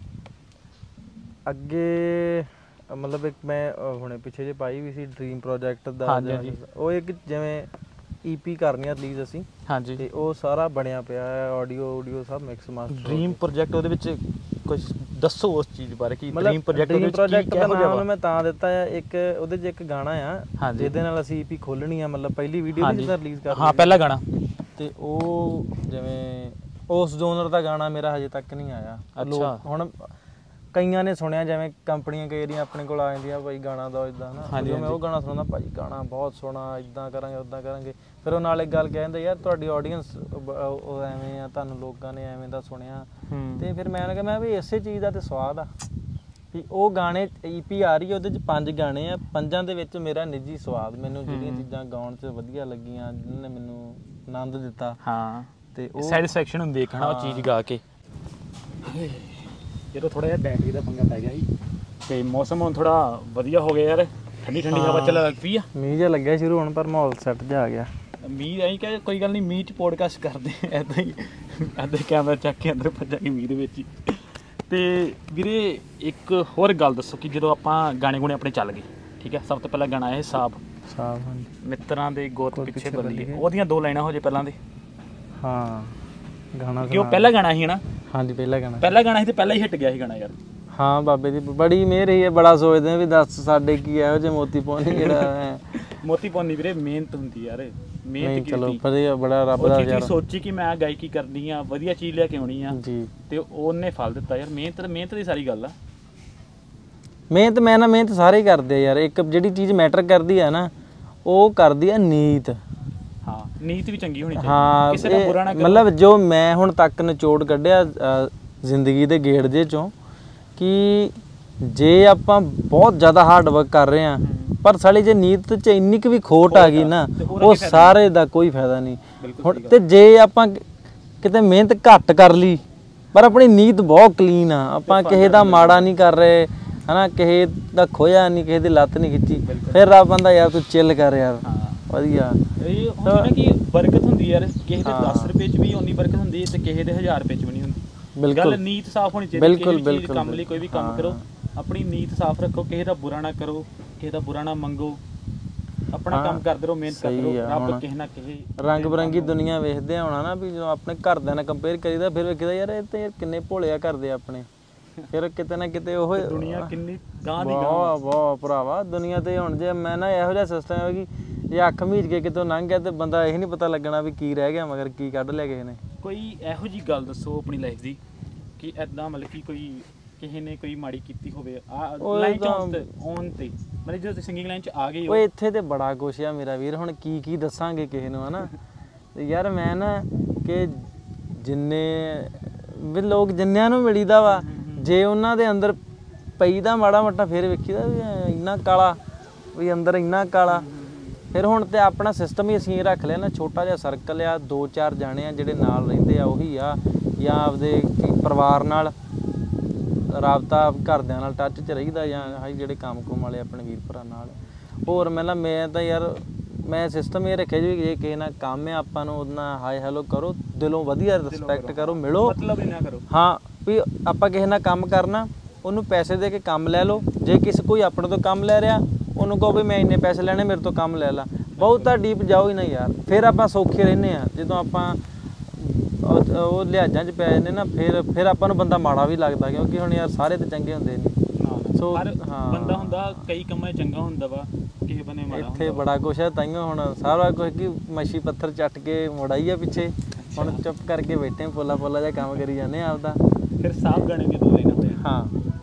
ਅੱਗੇ? ਮਤਲਬ ਇੱਕ ਮੈਂ ਹੁਣੇ ਪਿੱਛੇ ਜੇ ਪਾਈ ਵੀ ਸੀ ਡ੍ਰੀਮ ਪ੍ਰੋਜੈਕਟ ਦਾ, ਉਹ ਇੱਕ ਜਿਵੇਂ ਈਪੀ ਕਰਨੀ ਆ ਰਿਲੀਜ਼ ਅਸੀਂ। ਹਾਂਜੀ। ਤੇ ਉਹ ਸਾਰਾ ਬਣਿਆ ਪਿਆ ਹੈ, ਆਡੀਓ ਆਡੀਓ ਸਭ ਮਿਕਸ ਮਾਸਟਰ। ਡ੍ਰੀਮ ਪ੍ਰੋਜੈਕਟ ਉਹਦੇ ਵਿੱਚ ਕੁਝ ਦੱਸੋ ਉਸ ਚੀਜ਼ ਬਾਰੇ ਕਿ ਡ੍ਰੀਮ ਪ੍ਰੋਜੈਕਟ ਉਹਦੇ ਵਿੱਚ ਕੀ ਨਾਮ ਮੈਂ ਤਾਂ ਦਿੱਤਾ ਹੈ। ਇੱਕ ਉਹਦੇ 'ਚ ਇੱਕ ਗਾਣਾ ਆ ਜਿਹਦੇ ਨਾਲ ਅਸੀਂ ਈਪੀ ਖੋਲਣੀ ਆ, ਮਤਲਬ ਪਹਿਲੀ ਵੀਡੀਓ ਜਿਹਦਾ ਰਿਲੀਜ਼ ਕਰ ਹਾਂ ਪਹਿਲਾ ਗਾਣਾ। ਤੇ ਉਹ ਜਿਵੇਂ ਉਸ ਜੋਨਰ ਦਾ ਗਾਣਾ ਮੇਰਾ ਹਜੇ ਤੱਕ ਨਹੀਂ ਆਇਆ। ਅੱਛਾ। ਹੁਣ ਕਈਆਂ ਨੇ ਸੁਣਿਆ, ਜਿਵੇਂ ਕੰਪਨੀਆਂ ਕਈ ਵਾਰੀਆਂ ਆਪਣੇ ਕੋਲ ਆ ਜਾਂਦੀਆਂ ਭਾਈ ਗਾਣਾ ਦਿਓ ਇੱਦਾਂ ਨਾ, ਜਦੋਂ ਮੈਂ ਉਹ ਗਾਣਾ ਸੁਣਦਾ ਭਾਈ ਗਾਣਾ ਬਹੁਤ ਸੋਹਣਾ, ਇੱਦਾਂ ਕਰਾਂਗੇ ਉੱਦਾਂ ਕਰਾਂਗੇ। ਫਿਰ ਉਹ ਨਾਲ ਇੱਕ ਗੱਲ ਕਹਿੰਦੇ ਯਾਰ ਤੁਹਾਡੀ ਆਡੀਅנס ਉਹ ਐਵੇਂ ਆ, ਤੁਹਾਨੂੰ ਲੋਕਾਂ ਨੇ ਐਵੇਂ ਦਾ ਸੁਣਿਆ। ਤੇ ਫਿਰ ਮੈਂ ਕਿਹਾ ਮੈਂ ਵੀ ਇਸੇ ਚੀਜ਼ ਦਾ ਤੇ ਸਵਾਦ ਆ ਵੀ ਉਹ ਗਾਣੇ ਈਪੀ ਆ ਰਹੀ ਹੈ, ਉਹਦੇ 'ਚ ਪੰਜ ਗਾਣੇ ਆ, ਪੰਜਾਂ ਦੇ ਵਿੱਚ ਮੇਰਾ ਨਿੱਜੀ ਸਵਾਦ, ਮੈਨੂੰ ਜਿਹੜੀਆਂ ਚੀਜ਼ਾਂ ਗਾਉਣ 'ਚ ਵਧੀਆ ਲੱਗੀਆਂ, ਜਿਹਨਾਂ ਨੇ ਮੈਨੂੰ ਆਨੰਦ ਦਿੱਤਾ। ਹਾਂ। ਤੇ ਉਹ ਸੈਟੀਸਫੈਕਸ਼ਨ ਹੁੰਦੀ ਦੇਖਣਾ ਉਹ ਚੀਜ਼ ਗਾ ਕੇ। ਜਦੋਂ ਥੋੜਾ ਜਿਹਾ ਬੈਟਰੀ ਦਾ ਪੰਗਾ ਪੈ ਗਿਆ ਸੀ ਤੇ ਮੌਸਮ ਹੁਣ ਥੋੜਾ ਵਧੀਆ ਹੋ ਗਿਆ ਯਾਰ, ਠੰਡੀ ਠੰਡੀ ਹਵਾ ਚੱਲਣ ਲੱਗ ਪਈ ਆ। ਮੀਂਹ ਜਿਹਾ ਲੱਗਿਆ ਸ਼ੁਰੂ ਹੋਣ, ਪਰ ਮਾਹੌਲ ਸੈੱਟ ਜਿਹਾ ਆ ਗਿਆ। ਮੀਂਹ ਐਂ ਕਿ ਕੋਈ ਗੱਲ ਨਹੀਂ, ਮੀਂਹ 'ਚ ਪੋਡਕਾਸਟ ਕਰਦੇ ਇੱਦਾਂ ਹੀ, ਇੱਦਾਂ ਕੈਮਰਾ ਚੱਕ ਕੇ ਅੰਦਰ ਭੱਜਾਂਗੇ ਮੀਂਹ ਦੇ ਵਿੱਚ ਹੀ। ਤੇ ਵੀਰੇ ਇੱਕ ਹੋਰ ਗੱਲ ਦੱਸੋ ਕਿ ਜਦੋਂ ਆਪਾਂ ਗਾਣੇ ਗੁਣੇ ਆਪਣੇ ਚੱਲ ਗਏ, ਠੀਕ ਹੈ, ਸਭ ਤੋਂ ਪਹਿਲਾਂ ਗਾਣਾ ਇਹ ਸਾਬ ਸਾਬ ਮਿੱਤਰਾਂ ਦੇ ਗੋਤ ਪਿੱਛੇ ਬੱਲੀ, ਉਹਦੀਆਂ ਦੋ ਲਾਈਨਾਂ ਹੋ ਜੇ ਪਹਿਲਾਂ ਦੇ। ਹਾਂ ਗਾਣਾ ਕਿ ਉਹ ਪਹਿਲਾ ਗਾਣਾ ਸੀ ਨਾ? ਹਾਂਜੀ ਪਹਿਲਾ ਗਾਣਾ, ਪਹਿਲਾ ਗਾਣਾ ਸੀ ਤੇ ਪਹਿਲਾਂ ਹੀ ਹਿੱਟ ਗਿਆ ਸੀ ਗਾਣਾ ਯਾਰ। ਹਾਂ ਬਾਬੇ ਦੀ ਬੜੀ ਮਿਹਰ ਹੀ ਹੈ, ਬੜਾ ਸੋਚਦੇ ਆ ਵੀ ਦੱਸ ਸਾਡੇ ਕੀ ਇਹੋ ਜਿਹੇ ਮੋਤੀ ਪਾਉਣੀ ਜਿਹੜਾ ਮੋਤੀ ਪਾਉਣੀ ਵੀਰੇ ਮਿਹਨਤ ਹੁੰਦੀ ਯਾਰ, ਮਿਹਨਤ ਕੀਤੀ। ਚਲੋ ਵਧੀਆ, ਬੜਾ ਰੱਬ ਦਾ ਯਾਰ ਸੋਚੀ ਕਿ ਮੈਂ ਗਾਇਕੀ ਕਰਨੀ ਆ, ਵਧੀਆ ਚੀਜ਼ ਲੈ ਕੇ ਆਉਣੀ ਆ ਜੀ, ਤੇ ਉਹਨੇ ਫਲ ਦਿੱਤਾ ਯਾਰ। ਮਿਹਨਤ ਮਿਹਨਤ ਦੀ ਸਾਰੀ ਗੱਲ ਆ। ਮਿਹਨਤ ਮੈਂ ਨਾ ਮਿਹਨਤ ਸਾਰੇ ਕਰਦੇ ਆ ਯਾਰ, ਇੱਕ ਜਿਹੜੀ ਚੀਜ਼ ਮੈਟਰ ਕਰਦੀ ਆ ਨਾ ਉਹ ਕਰਦੀ ਆ ਨੀਤ। ਹਾਂ ਨੀਤ ਵੀ ਚੰਗੀ ਹੋਣੀ ਚਾਹੀਦੀ, ਹਾਂ ਕਿਸੇ ਦਾ ਬੁਰਾ ਨਾ ਕਰੋ। ਮਤਲਬ ਜੋ ਮੈਂ ਹੁਣ ਤੱਕ ਨਿਚੋੜ ਕੱਢਿਆ ਜ਼ਿੰਦਗੀ ਦੇ ਗੇੜ ਜੇ ਚੋਂ ਕਿ ਜੇ ਆਪਾਂ ਬਹੁਤ ਜ਼ਿਆਦਾ ਹਾਰਡ ਵਰਕ ਕਰ ਰਹੇ ਹਾਂ ਪਰ ਸਾਡੀ ਜੇ ਨੀਤ 'ਚ ਇੰਨੀ ਕੁ ਵੀ ਖੋਟ ਆ ਗਈ ਨਾ, ਉਹ ਸਾਰੇ ਦਾ ਕੋਈ ਫਾਇਦਾ ਨਹੀਂ। ਹੁਣ ਤੇ ਜੇ ਆਪਾਂ ਕਿਤੇ ਮਿਹਨਤ ਘੱਟ ਕਰ ਲਈ ਪਰ ਆਪਣੀ ਨੀਤ ਬਹੁਤ ਕਲੀਨ ਆ, ਆਪਾਂ ਕਿਸੇ ਦਾ ਮਾੜਾ ਨਹੀਂ ਕਰ ਰਹੇ ਹੈ ਨਾ, ਕਿਸੇ ਦਾ ਖੋਇਆ ਨਹੀਂ, ਕਿਸੇ ਦੀ ਲੱਤ ਨਹੀਂ ਖਿੱਚੀ, ਫਿਰ ਰੱਬ ਬੰਦਾ ਯਾਰ ਤੂੰ ਚਿੱਲ ਕਰ ਯਾਰ ਵਧੀਆ। ਇਹ ਹੁੰਦਾ ਨਾ ਕਿ ਬਰਕਤ ਹੁੰਦੀ ਯਾਰ, ਕਿਸੇ ਦੇ ਦਸ ਰੁਪਏ 'ਚ ਵੀ ਉਨੀ ਬਰਕਤ ਹੁੰਦੀ ਤੇ ਕਿਸੇ ਦੇ ਹਜ਼ਾਰ ਰੁਪਏ 'ਚ ਵੀ ਨਹੀਂ ਹੁੰਦੀ। ਗੱਲ ਨੀਤ ਸਾਫ਼ ਹੋਣੀ ਚਾਹੀਦੀ। ਬਿਲਕੁਲ ਬਿਲਕੁਲ। ਕੰਮ ਲਈ ਕੋਈ ਵੀ ਕੰਮ ਕਰੋ ਆਪਣੀ ਨੀਤ ਸਾਫ਼ ਰੱਖੋ, ਕਿਸੇ ਦਾ ਬੁਰਾ ਨਾ ਕਰੋ, ਕਿਸੇ ਦਾ ਬੁਰਾ ਨਾ ਮੰਗੋ, ਆਪਣਾ ਕੰਮ ਕਰਦੇ ਰਹੋ, ਮਿਹਨਤ ਕਰਦੇ ਰਹੋ। ਰੱਬ ਕਿਸੇ ਨਾ ਕਿਸੇ ਰੰਗ ਬਰੰਗੀ ਦੁਨੀਆ ਵੇਖਦੇ ਹੋਣਾ ਨਾ ਵੀ ਜਦੋਂ ਆਪਣੇ ਘਰਦਿਆਂ ਨਾਲ ਕੰਪੇਅਰ ਕਰੀਦਾ ਫਿਰ ਵੇਖਦਾ ਯਾਰ ਇਹ ਤੇ ਕਿੰਨੇ ਭੋਲੇ ਆ ਕਰਦੇ ਆਪਣੇ, ਫਿਰ ਕਿਤੇ ਨਾ ਕਿਤੇ ਉਹ ਦੁਨੀਆ ਕਿੰਨੀ ਗਾਂ ਦੀ ਗਾਂ। ਵਾਹ ਵਾਹ ਭਰਾਵਾ ਦੁਨੀਆ ਤੇ ਹੁਣ ਜੇ ਮੈਂ ਨਾ ਇਹੋ ਜਿਹਾ ਸਿਸਟਮ ਹੈ ਕਿ ਜੇ ਅੱਖ ਮੀਚ ਕੇ ਕਿਤੋਂ ਲੰਘ ਗਿਆ ਤੇ ਬੰਦਾ ਇਹ ਨਹੀਂ ਪਤਾ ਲੱਗਣਾ ਵੀ ਕੀ ਰਹਿ ਗਿਆ ਮਗਰ ਕੀ ਕੱਢ ਲਿਆ ਕਿਸੇ ਨੇ। ਕੋਈ ਇਹੋ ਜਿਹੀ ਗੱਲ ਦੱਸੋ ਆਪਣੀ ਲਾਈਫ ਦੀ ਕਿ ਇੱਦਾਂ ਮਤਲਬ ਕਿ ਕੋਈ ਕਿਸੇ ਨੇ ਕੋਈ ਮਾੜੀ ਕੀਤੀ ਹੋਵੇ ਲਾਈਨ 'ਚ ਆਉਣ ਤੇ, ਮਤਲਬ ਜਦੋਂ ਸਿੰਗਿੰਗ ਲਾਈਨ 'ਚ ਆ ਗਏ। ਓਏ ਇੱਥੇ ਤੇ ਬੜਾ ਕੁਛ ਆ ਮੇਰਾ ਵੀਰ, ਹੁਣ ਕੀ ਕੀ ਦੱਸਾਂਗੇ ਕਿਸੇ ਨੂੰ ਹੈ ਨਾ। ਯਾਰ ਮੈਂ ਨਾ ਕਿ ਜਿੰਨੇ ਵੀ ਲੋਕ ਜਿੰਨਿਆਂ ਨੂੰ ਮਿਲੀਦਾ ਵਾ, ਜੇ ਉਹਨਾਂ ਦੇ ਅੰਦਰ ਪਈਦਾ ਮਾੜਾ ਮੋਟਾ ਫਿਰ ਵੇਖੀਦਾ ਵੀ ਇੰਨਾ ਕਾਲਾ, ਵੀ ਅੰਦਰ ਇੰਨਾ ਕਾਲਾ। ਫਿਰ ਹੁਣ ਤੇ ਆਪਣਾ ਸਿਸਟਮ ਹੀ ਅਸੀਂ ਰੱਖ ਲਿਆ ਨਾ, ਛੋਟਾ ਜਿਹਾ ਸਰਕਲ ਆ, ਦੋ ਚਾਰ ਜਾਣੇ ਆ ਜਿਹੜੇ ਨਾਲ ਰਹਿੰਦੇ ਆ ਉਹੀ ਆ, ਜਾਂ ਆਪਦੇ ਪਰਿਵਾਰ ਨਾਲ ਰਾਬਤਾ, ਘਰਦਿਆਂ ਨਾਲ ਟੱਚ 'ਚ ਰਹੀਦਾ, ਜਾਂ ਹਾਈ ਜਿਹੜੇ ਕੰਮ ਕੁਮ ਵਾਲੇ ਆਪਣੇ ਵੀਰ ਭਰਾ ਨਾਲ। ਹੋਰ ਮੈਂ ਨਾ ਮੈਂ ਤਾਂ ਯਾਰ ਮੈਂ ਸਿਸਟਮ ਇਹ ਰੱਖਿਆ ਜੀ ਜੇ ਕਿਸੇ ਨਾਲ ਕੰਮ ਹੈ ਆਪਾਂ ਨੂੰ ਉਹਦੇ ਨਾਲ ਹਾਈ ਹੈਲੋ ਕਰੋ, ਦਿਲੋਂ ਵਧੀਆ ਰਿਸਪੈਕਟ ਕਰੋ, ਮਿਲੋ, ਮਤਲਬ ਨਾ ਕਰੋ। ਹਾਂ ਵੀ ਆਪਾਂ ਕਿਸੇ ਨਾਲ ਕੰਮ ਕਰਨਾ ਉਹਨੂੰ ਪੈਸੇ ਦੇ ਕੇ ਕੰਮ ਲੈ ਲਓ, ਜੇ ਕਿਸੇ ਕੋਈ ਆਪਣੇ ਤੋਂ ਕੰਮ ਲੈ ਰਿਹਾ ਉਹਨੂੰ ਕਹੋ ਵੀ ਮੈਂ ਇੰਨੇ ਪੈਸੇ ਲੈਣੇ ਮੇਰੇ ਤੋਂ ਕੰਮ ਲੈ ਲਾ, ਬਹੁਤਾ ਡੀਪ ਜਾਓ ਹੀ ਨਾ ਯਾਰ, ਫਿਰ ਆਪਾਂ ਸੌਖੇ ਰਹਿੰਦੇ ਹਾਂ। ਜਦੋਂ ਆਪਾਂ ਉਹ ਲਿਹਾਜ਼ਾਂ 'ਚ ਪੈ ਜਾਂਦੇ ਨਾ ਫਿਰ ਫਿਰ ਆਪਾਂ ਨੂੰ ਬੰਦਾ ਮਾੜਾ ਵੀ ਲੱਗਦਾ, ਕਿਉਂਕਿ ਹੁਣ ਯਾਰ ਸਾਰੇ ਤਾਂ ਚੰਗੇ ਹੁੰਦੇ ਨਹੀਂ। ਸੋ ਹਾਂ ਬੰਦਾ ਹੁੰਦਾ ਕਈ ਕੰਮਾਂ 'ਚ ਚੰਗਾ ਹੁੰਦਾ ਵਾ, ਕਿਸੇ ਬੰਨੇ ਮਾੜਾ। ਇੱਥੇ ਬੜਾ ਕੁਛ ਹੈ ਤਾਈਓ ਹੁਣ ਸਾਰਾ ਕੁਛ ਕਿ ਮੱਛੀ ਪੱਥਰ ਚੱਟ ਕੇ ਮੁੜਾਈ ਆ ਪਿੱਛੇ, ਹੁਣ ਚੁੱਪ ਕਰਕੇ ਬੈਠੇ ਪੋਲਾ ਪੋਲਾ ਜਿਹਾ ਕੰਮ ਕਰੀ ਜਾਂਦੇ ਆ ਆਪਦਾ। ਫਿਰ ਸਾਫ ਗਾਣੇ ਵੀ ਦੋ ਲੈਣਾ ਪਿਆ। ਹਾਂ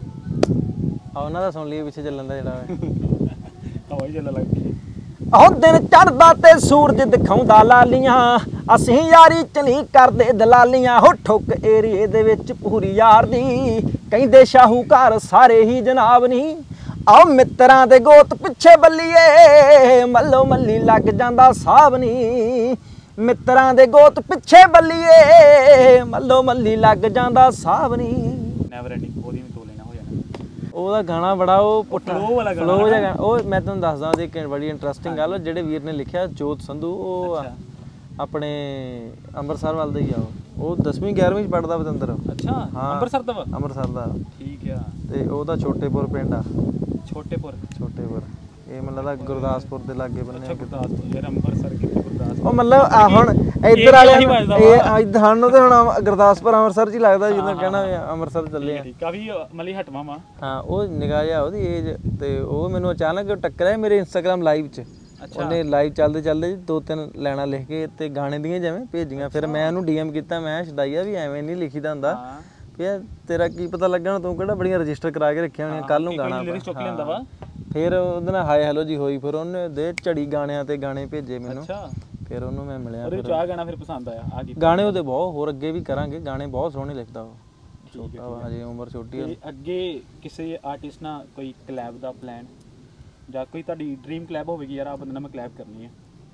ਆ ਉਹਨਾਂ ਦਾ ਸੁਣ ਲਈਏ ਪਿੱਛੇ ਚੱਲਣ ਦਾ ਜਿਹੜਾ ਹਵਾ ਹੀ ਚੱਲਣ ਲੱਗ ਪਈ। ਉਹ ਦਿਨ ਚੜ੍ਹਦਾ ਤੇ ਸੂਰਜ ਦਿਖਾਉਂਦਾ ਲਾਲੀਆਂ, ਅਸੀਂ ਯਾਰੀ ਚ ਨਹੀਂ ਕਰਦੇ ਦਲਾਲੀਆਂ। ਹੋ ਠੁੱਕ ਏਰੀਏ ਦੇ ਵਿੱਚ ਪੂਰੀ ਯਾਰ ਦੀ, ਕਹਿੰਦੇ ਸ਼ਾਹੂਕਾਰ ਸਾਰੇ ਹੀ ਜਨਾਬ ਨਹੀਂ। ਆਓ ਮਿੱਤਰਾਂ ਦੇ ਗੋਤ ਪਿੱਛੇ ਬੱਲੀਏ, ਮੱਲੋ ਮੱਲੀ ਲੱਗ ਜਾਂਦਾ ਸਾਬ ਨੀ। ਮਿੱਤਰਾਂ ਦੇ ਗੋਤ ਪਿੱਛੇ ਬੱਲੀਏ ਮੱਲੋ ਮੱਲੀ ਲੱਗ ਜਾਂਦਾ ਸਾਵਨੀ। ਨੈਵਰ ਐਂਡਿੰਗ ਉਹਦੀ ਵੀ ਤੋਲੇ ਨਾ ਹੋ ਜਾਣਾ। ਉਹਦਾ ਗਾਣਾ ਬੜਾ ਉਹ ਪੁੱਠਾ ਫਲੋ ਵਾਲਾ ਗਾਣਾ ਫਲੋ ਜਿਹਾ ਗਾਣਾ। ਉਹ ਮੈਂ ਤੁਹਾਨੂੰ ਦੱਸਦਾ ਉਹਦੀ ਇੱਕ ਬੜੀ ਇੰਟਰਸਟਿੰਗ ਗੱਲ, ਜਿਹੜੇ ਵੀਰ ਨੇ ਲਿਖਿਆ ਜੋਤ ਸੰਧੂ, ਉਹ ਆਪਣੇ ਅੰਮ੍ਰਿਤਸਰ ਵੱਲ ਦਾ ਹੀ ਆ। ਉਹ ਉਹ ਦਸਵੀਂ ਗਿਆਰਵੀਂ ਚ ਪੜਦਾ ਬਤੰਦਰ। ਅੱਛਾ ਅੰਮ੍ਰਿਤਸਰ ਦਾ ਵਾ? ਅੰਮ੍ਰਿਤਸਰ ਦਾ। ਠੀਕ ਆ। ਤੇ ਉਹਦਾ ਛੋਟੇਪੁਰ ਪਿੰਡ ਆ। ਛੋਟੇਪੁਰ? ਛੋਟੇਪੁਰ ਇਹ ਮਤਲਬ ਦਾ ਗੁਰਦਾਸਪੁਰ ਦੇ ਲਾਗੇ ਬੰਨੇ। ਅੱਛਾ ਗੁਰਦਾਸਪੁਰ। ਯਾਰ ਅੰਮ੍ਰਿਤਸਰ ਕਿੱਥੇ ਗੁਰਦਾਸਪੁਰ? ਉਹ ਮਤਲਬ ਆ ਹੁਣ ਇੱਧਰ ਵਾਲੇ ਇਹ ਸਾਨੂੰ ਤੇ ਹੁਣ ਗੁਰਦਾਸਪੁਰ ਅੰਮ੍ਰਿਤਸਰ ਚ ਹੀ ਲੱਗਦਾ ਜਦੋਂ ਕਹਿਣਾ ਅੰਮ੍ਰਿਤਸਰ ਚੱਲੇ ਆ। ਕਾਫੀ ਮਤਲਬ ਹਟਵਾ ਵਾ। ਹਾਂ ਉਹ ਨਿਗਾਹ ਜਿਹਾ ਉਹਦੀ ਏਜ। ਤੇ ਉਹ ਮੈਨੂੰ ਅਚਾਨਕ ਟੱਕਰਿਆ ਮੇਰੇ ਇੰਸਟਾਗ੍ਰਾਮ ਲਾਈਵ ਚ। ਉਹਨੇ ਲਾਈਵ ਚੱਲਦੇ ਚੱਲਦੇ ਦੋ ਤਿੰਨ ਲੈਣਾ ਲਿਖ ਕੇ ਤੇ ਗਾਣੇ ਦੀਆਂ ਜਿਵੇਂ ਭੇਜੀਆਂ। ਫਿਰ ਮੈਂ ਉਹਨੂੰ ਡੀਐਮ ਕੀਤਾ, ਮੈਂ ਛਡਾਈਆ ਵੀ ਐਵੇਂ ਨਹੀਂ ਲਿਖੀਦਾ ਹੁੰਦਾ ਵੀ ਤੇਰਾ ਕੀ ਪਤਾ ਲੱਗਣਾ, ਤੂੰ ਕਿਹੜਾ ਬੜੀਆਂ ਰਜਿਸਟਰ ਕਰਾ ਕੇ ਰੱਖੀਆਂ ਹੋਣੀਆਂ, ਕੱਲ ਨੂੰ ਗਾਣਾ। ਫਿਰ ਉਹਦੇ ਨਾਲ ਹਾਏ ਹੈਲੋ ਜੀ ਹੋਈ। ਫਿਰ ਉਹਨੇ ਦੇ ਝੜੀ ਗਾਣਿਆਂ ਤੇ ਗਾਣੇ ਭੇਜੇ ਮੈਨੂੰ। ਫਿਰ ਉਹਨੂੰ ਮੈਂ ਮਿਲਿਆ। ਉਹਦੇ ਚਾਹ ਗਾਣਾ ਫਿਰ ਪਸੰਦ ਆਇਆ? ਆ ਕੀ ਗਾਣੇ ਉਹਦੇ ਬਹੁਤ, ਹੋਰ ਅੱਗੇ ਵੀ ਕਰਾਂਗੇ। ਗਾਣੇ ਬਹੁਤ ਸੋਹਣੇ ਲਿਖਦਾ ਉਹ। ਛੋਟਾ ਵਾ ਹਜੇ, ਉਮਰ ਛੋਟੀ ਹੈ। ਅੱਗੇ ਕਿਸੇ ਆਰਟਿਸਟ ਨਾਲ ਕੋਈ ਕਲੈਬ ਦਾ ਪਲਾਨ ਜਾਂ ਕੋਈ ਤੁਹਾਡੀ ਡ੍ਰੀਮ ਕਲੈਬ ਹੋਵੇਗੀ ਯਾਰ ਆ ਬੰਦੇ ਨਾਲ ਮੈਂ ਕਲੈਬ ਕਰਨੀ ਹੈ?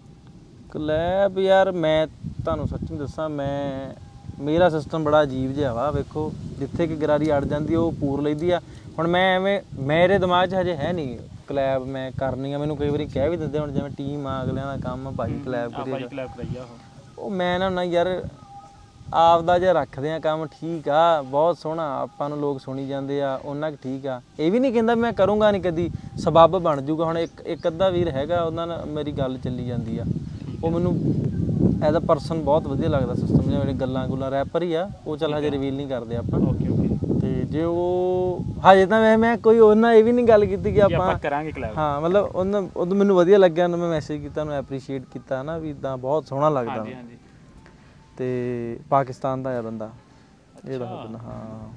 ਕਲੈਬ ਯਾਰ ਮੈਂ ਤੁਹਾਨੂੰ ਸੱਚੀ ਦੱਸਾਂ, ਮੈਂ ਮੇਰਾ ਸਿਸਟਮ ਬੜਾ ਅਜੀਬ ਜਿਹਾ ਵਾ। ਵੇਖੋ ਜਿੱਥੇ ਕਿ ਗਰਾਰੀ ਅੜ ਜਾਂਦੀ ਉਹ ਪੂਰ ਲੈਂਦੀ ਆ। ਹੁਣ ਮੈਂ ਐਵੇਂ ਮੇਰੇ ਦਿਮਾਗ 'ਚ ਹਜੇ ਹੈ ਨਹੀਂ ਕਲੈਬ ਮੈਂ ਕਰਨੀ ਆ। ਮੈਨੂੰ ਕਈ ਵਾਰੀ ਕਹਿ ਵੀ ਦਿੰਦੇ ਹੁਣ ਜਿਵੇਂ ਟੀਮ ਆ ਅਗਲਿਆਂ ਦਾ ਕੰਮ ਭਾਈ ਕਲੈਬ ਕਰੀਏ। ਉਹ ਮੈਂ ਨਾ ਨਾ ਯਾਰ ਆਪਦਾ ਜਿਹਾ ਰੱਖਦੇ ਆ ਕੰਮ, ਠੀਕ ਆ ਬਹੁਤ ਸੋਹਣਾ, ਆਪਾਂ ਨੂੰ ਲੋਕ ਸੁਣੀ ਜਾਂਦੇ ਆ ਉਹਨਾਂ ਕੁ ਠੀਕ ਆ। ਇਹ ਵੀ ਨਹੀਂ ਕਹਿੰਦਾ ਮੈਂ ਕਰੂੰਗਾ ਨਹੀਂ ਕਦੀ, ਸਬੱਬ ਬਣ ਜੂਗਾ। ਹੁਣ ਇੱਕ ਇੱਕ ਅੱਧਾ ਵੀਰ ਹੈਗਾ ਉਹਨਾਂ ਨਾਲ ਮੇਰੀ ਗੱਲ ਚੱਲੀ ਜਾਂਦੀ ਆ, ਉਹ ਮੈਨੂੰ ਐਜ਼ ਅ ਪਰਸਨ ਬਹੁਤ ਵਧੀਆ ਲੱਗਦਾ ਸਿਸਟਮ ਜਿਹਾ। ਜਿਹੜੇ ਗੱਲਾਂ ਗੁੱਲਾਂ ਰੈਪਰ ਹੀ ਆ ਉਹ, ਚੱਲ ਹਜੇ ਰਿਵੀਲ ਨਹੀਂ ਕਰਦੇ ਆਪਾਂ। ਤੇ ਜੇ ਉਹ ਹਜੇ ਤਾਂ ਮੈਂ ਮੈਂ ਕੋਈ ਉਹਨਾਂ ਇਹ ਵੀ ਨਹੀਂ ਗੱਲ ਕੀਤੀ ਕਿ ਆਪਾਂ ਕਰਾਂਗੇ ਕਲੈਬ। ਹਾਂ ਮਤਲਬ ਉਹਨਾਂ ਉਦੋਂ ਮੈਨੂੰ ਵਧੀਆ ਲੱਗਿਆ, ਉਹਨੂੰ ਮੈਂ ਮੈਸੇਜ ਕੀਤਾ, ਉਹਨੂੰ ਐਪਰੀਸ਼ੀਏਟ ਕੀਤਾ ਨਾ ਵੀ ਇੱਦਾਂ ਬਹੁਤ ਸੋਹਣਾ ਲੱਗਦਾ। ਤੇ ਪਾਕਿਸਤਾਨ ਦਾ ਆ ਬੰਦਾ ਇਹਦਾ ਬੰਦਾ। ਹਾਂ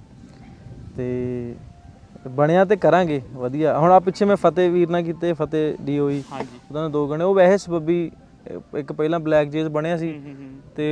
ਤੇ ਬਣਿਆ ਤੇ ਕਰਾਂਗੇ ਵਧੀਆ। ਹੁਣ ਆ ਪਿੱਛੇ ਮੈਂ ਫਤਿਹ ਵੀਰ ਨਾਲ ਕੀਤੇ, ਫਤਿਹ ਡੀ ਓ ਈ, ਉਹਨਾਂ ਨੇ ਦੋ ਗਾਣੇ। ਉਹ ਵੈਸੇ ਸਬੱਬੀ ਇੱਕ ਪਹਿਲਾਂ ਬਲੈਕ ਜੇਜ਼ ਬਣਿਆ ਸੀ ਤੇ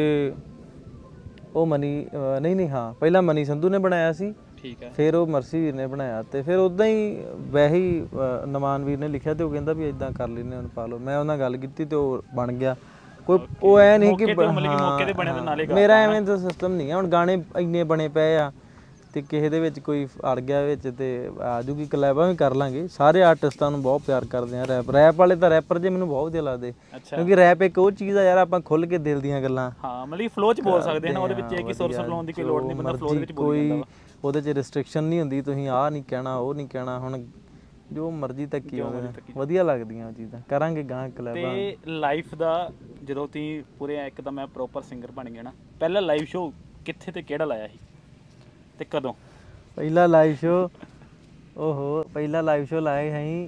ਉਹ ਮਨੀ ਨਹੀਂ ਨਹੀਂ ਹਾਂ ਪਹਿਲਾਂ ਮਨੀ ਸੰਧੂ ਨੇ ਬਣਾਇਆ ਸੀ, ਠੀਕ ਹੈ। ਫਿਰ ਉਹ ਮਰਸੀ ਵੀਰ ਨੇ ਬਣਾਇਆ ਤੇ ਫਿਰ ਉੱਦਾਂ ਹੀ ਵੈਸੇ ਹੀ ਨਮਾਨ ਵੀਰ ਨੇ ਲਿਖਿਆ ਤੇ ਉਹ ਕਹਿੰਦਾ ਵੀ ਇਦਾਂ ਕਰ ਲੈਂਦੇ ਹੁਣ ਪਾ ਲਓ। ਮੈਂ ਉਹਨਾਂ ਗੱਲ ਕੀਤੀ ਤੇ ਉਹ ਬਣ ਗਿਆ। ਕੋਈ ਉਹ ਐ ਨਹੀਂ ਕਿ ਮੇਰਾ ਐਵੇਂ ਦਾ ਸਿਸਟਮ ਨਹੀਂ ਹੈ। ਹੁਣ ਗਾਣੇ ਇੰਨੇ ਬਣੇ ਪਏ ਆ ਤੇ ਕਿਸੇ ਦੇ ਵਿੱਚ ਕੋਈ ਅੜ ਗਿਆ ਵਿੱਚ ਤੇ ਆ ਜੂਗੀ। ਕਲੈਬਾਂ ਵੀ ਕਰ ਲਾਂਗੇ। ਸਾਰੇ ਆਰਟਿਸਟਾਂ ਨੂੰ ਬਹੁਤ ਪਿਆਰ ਕਰਦੇ ਆ। ਰੈਪ ਰੈਪ ਵਾਲੇ ਤਾਂ ਰੈਪਰ ਜੇ ਮੈਨੂੰ ਬਹੁਤ ਵਧੀਆ ਲੱਗਦੇ, ਕਿਉਂਕਿ ਰੈਪ ਇੱਕ ਉਹ ਚੀਜ਼ ਆ ਯਾਰ ਆਪਾਂ ਖੁੱਲ ਕੇ ਦਿਲ ਦੀਆਂ ਗੱਲਾਂ ਹਾਂ ਮਤਲਬ ਫਲੋ ਚ ਬੋਲ ਸਕਦੇ ਹਾਂ। ਉਹਦੇ ਵਿੱਚ ਇਹ ਕਿ ਸੁਰ ਸਪਲਾਉਣ ਦੀ ਕੋਈ ਲੋੜ ਨਹੀਂ, ਬੰਦਾ ਫਲੋ ਦੇ ਵਿੱਚ ਬੋਲ ਜਾਂਦਾ ਵਾ। ਉਹਦੇ ਚ ਰਿਸਟ੍ਰਿਕਸ਼ਨ ਨਹੀਂ ਹੁੰਦੀ ਤੁਸੀਂ ਆਹ ਨਹੀਂ ਕਹਿਣਾ ਉਹ ਨਹੀਂ ਕਹਿਣਾ। ਹੁਣ ਜੋ ਮਰਜ਼ੀ ਧੱਕੀ ਹੋਵੇ, ਵਧੀਆ ਲੱਗਦੀਆਂ ਉਹ ਚੀਜ਼ਾਂ। ਕਰਾਂਗੇ ਗਾਂ ਕਲੈਬਾਂ। ਤੇ ਲਾਈਫ ਦਾ ਜਦੋਂ ਤੁਸੀਂ ਪੂਰੇ ਇੱਕਦਮ ਮੈਂ ਪ੍ਰੋਪਰ ਸਿੰਗਰ ਬਣ ਗਿਆ ਨਾ, ਪਹਿਲਾ ਲਾਈਵ ਸ਼ੋਅ ਕਿੱਥੇ ਤੇ ਕਿਹੜਾ ਲਾਇਆ ਸੀ ਤੇ ਕਦੋਂ? ਪਹਿਲਾ ਲਾਈਵ ਸ਼ੋਅ ਓਹੋ ਪਹਿਲਾ ਲਾਈਵ ਸ਼ੋਅ ਲਾਇਆ ਸੀ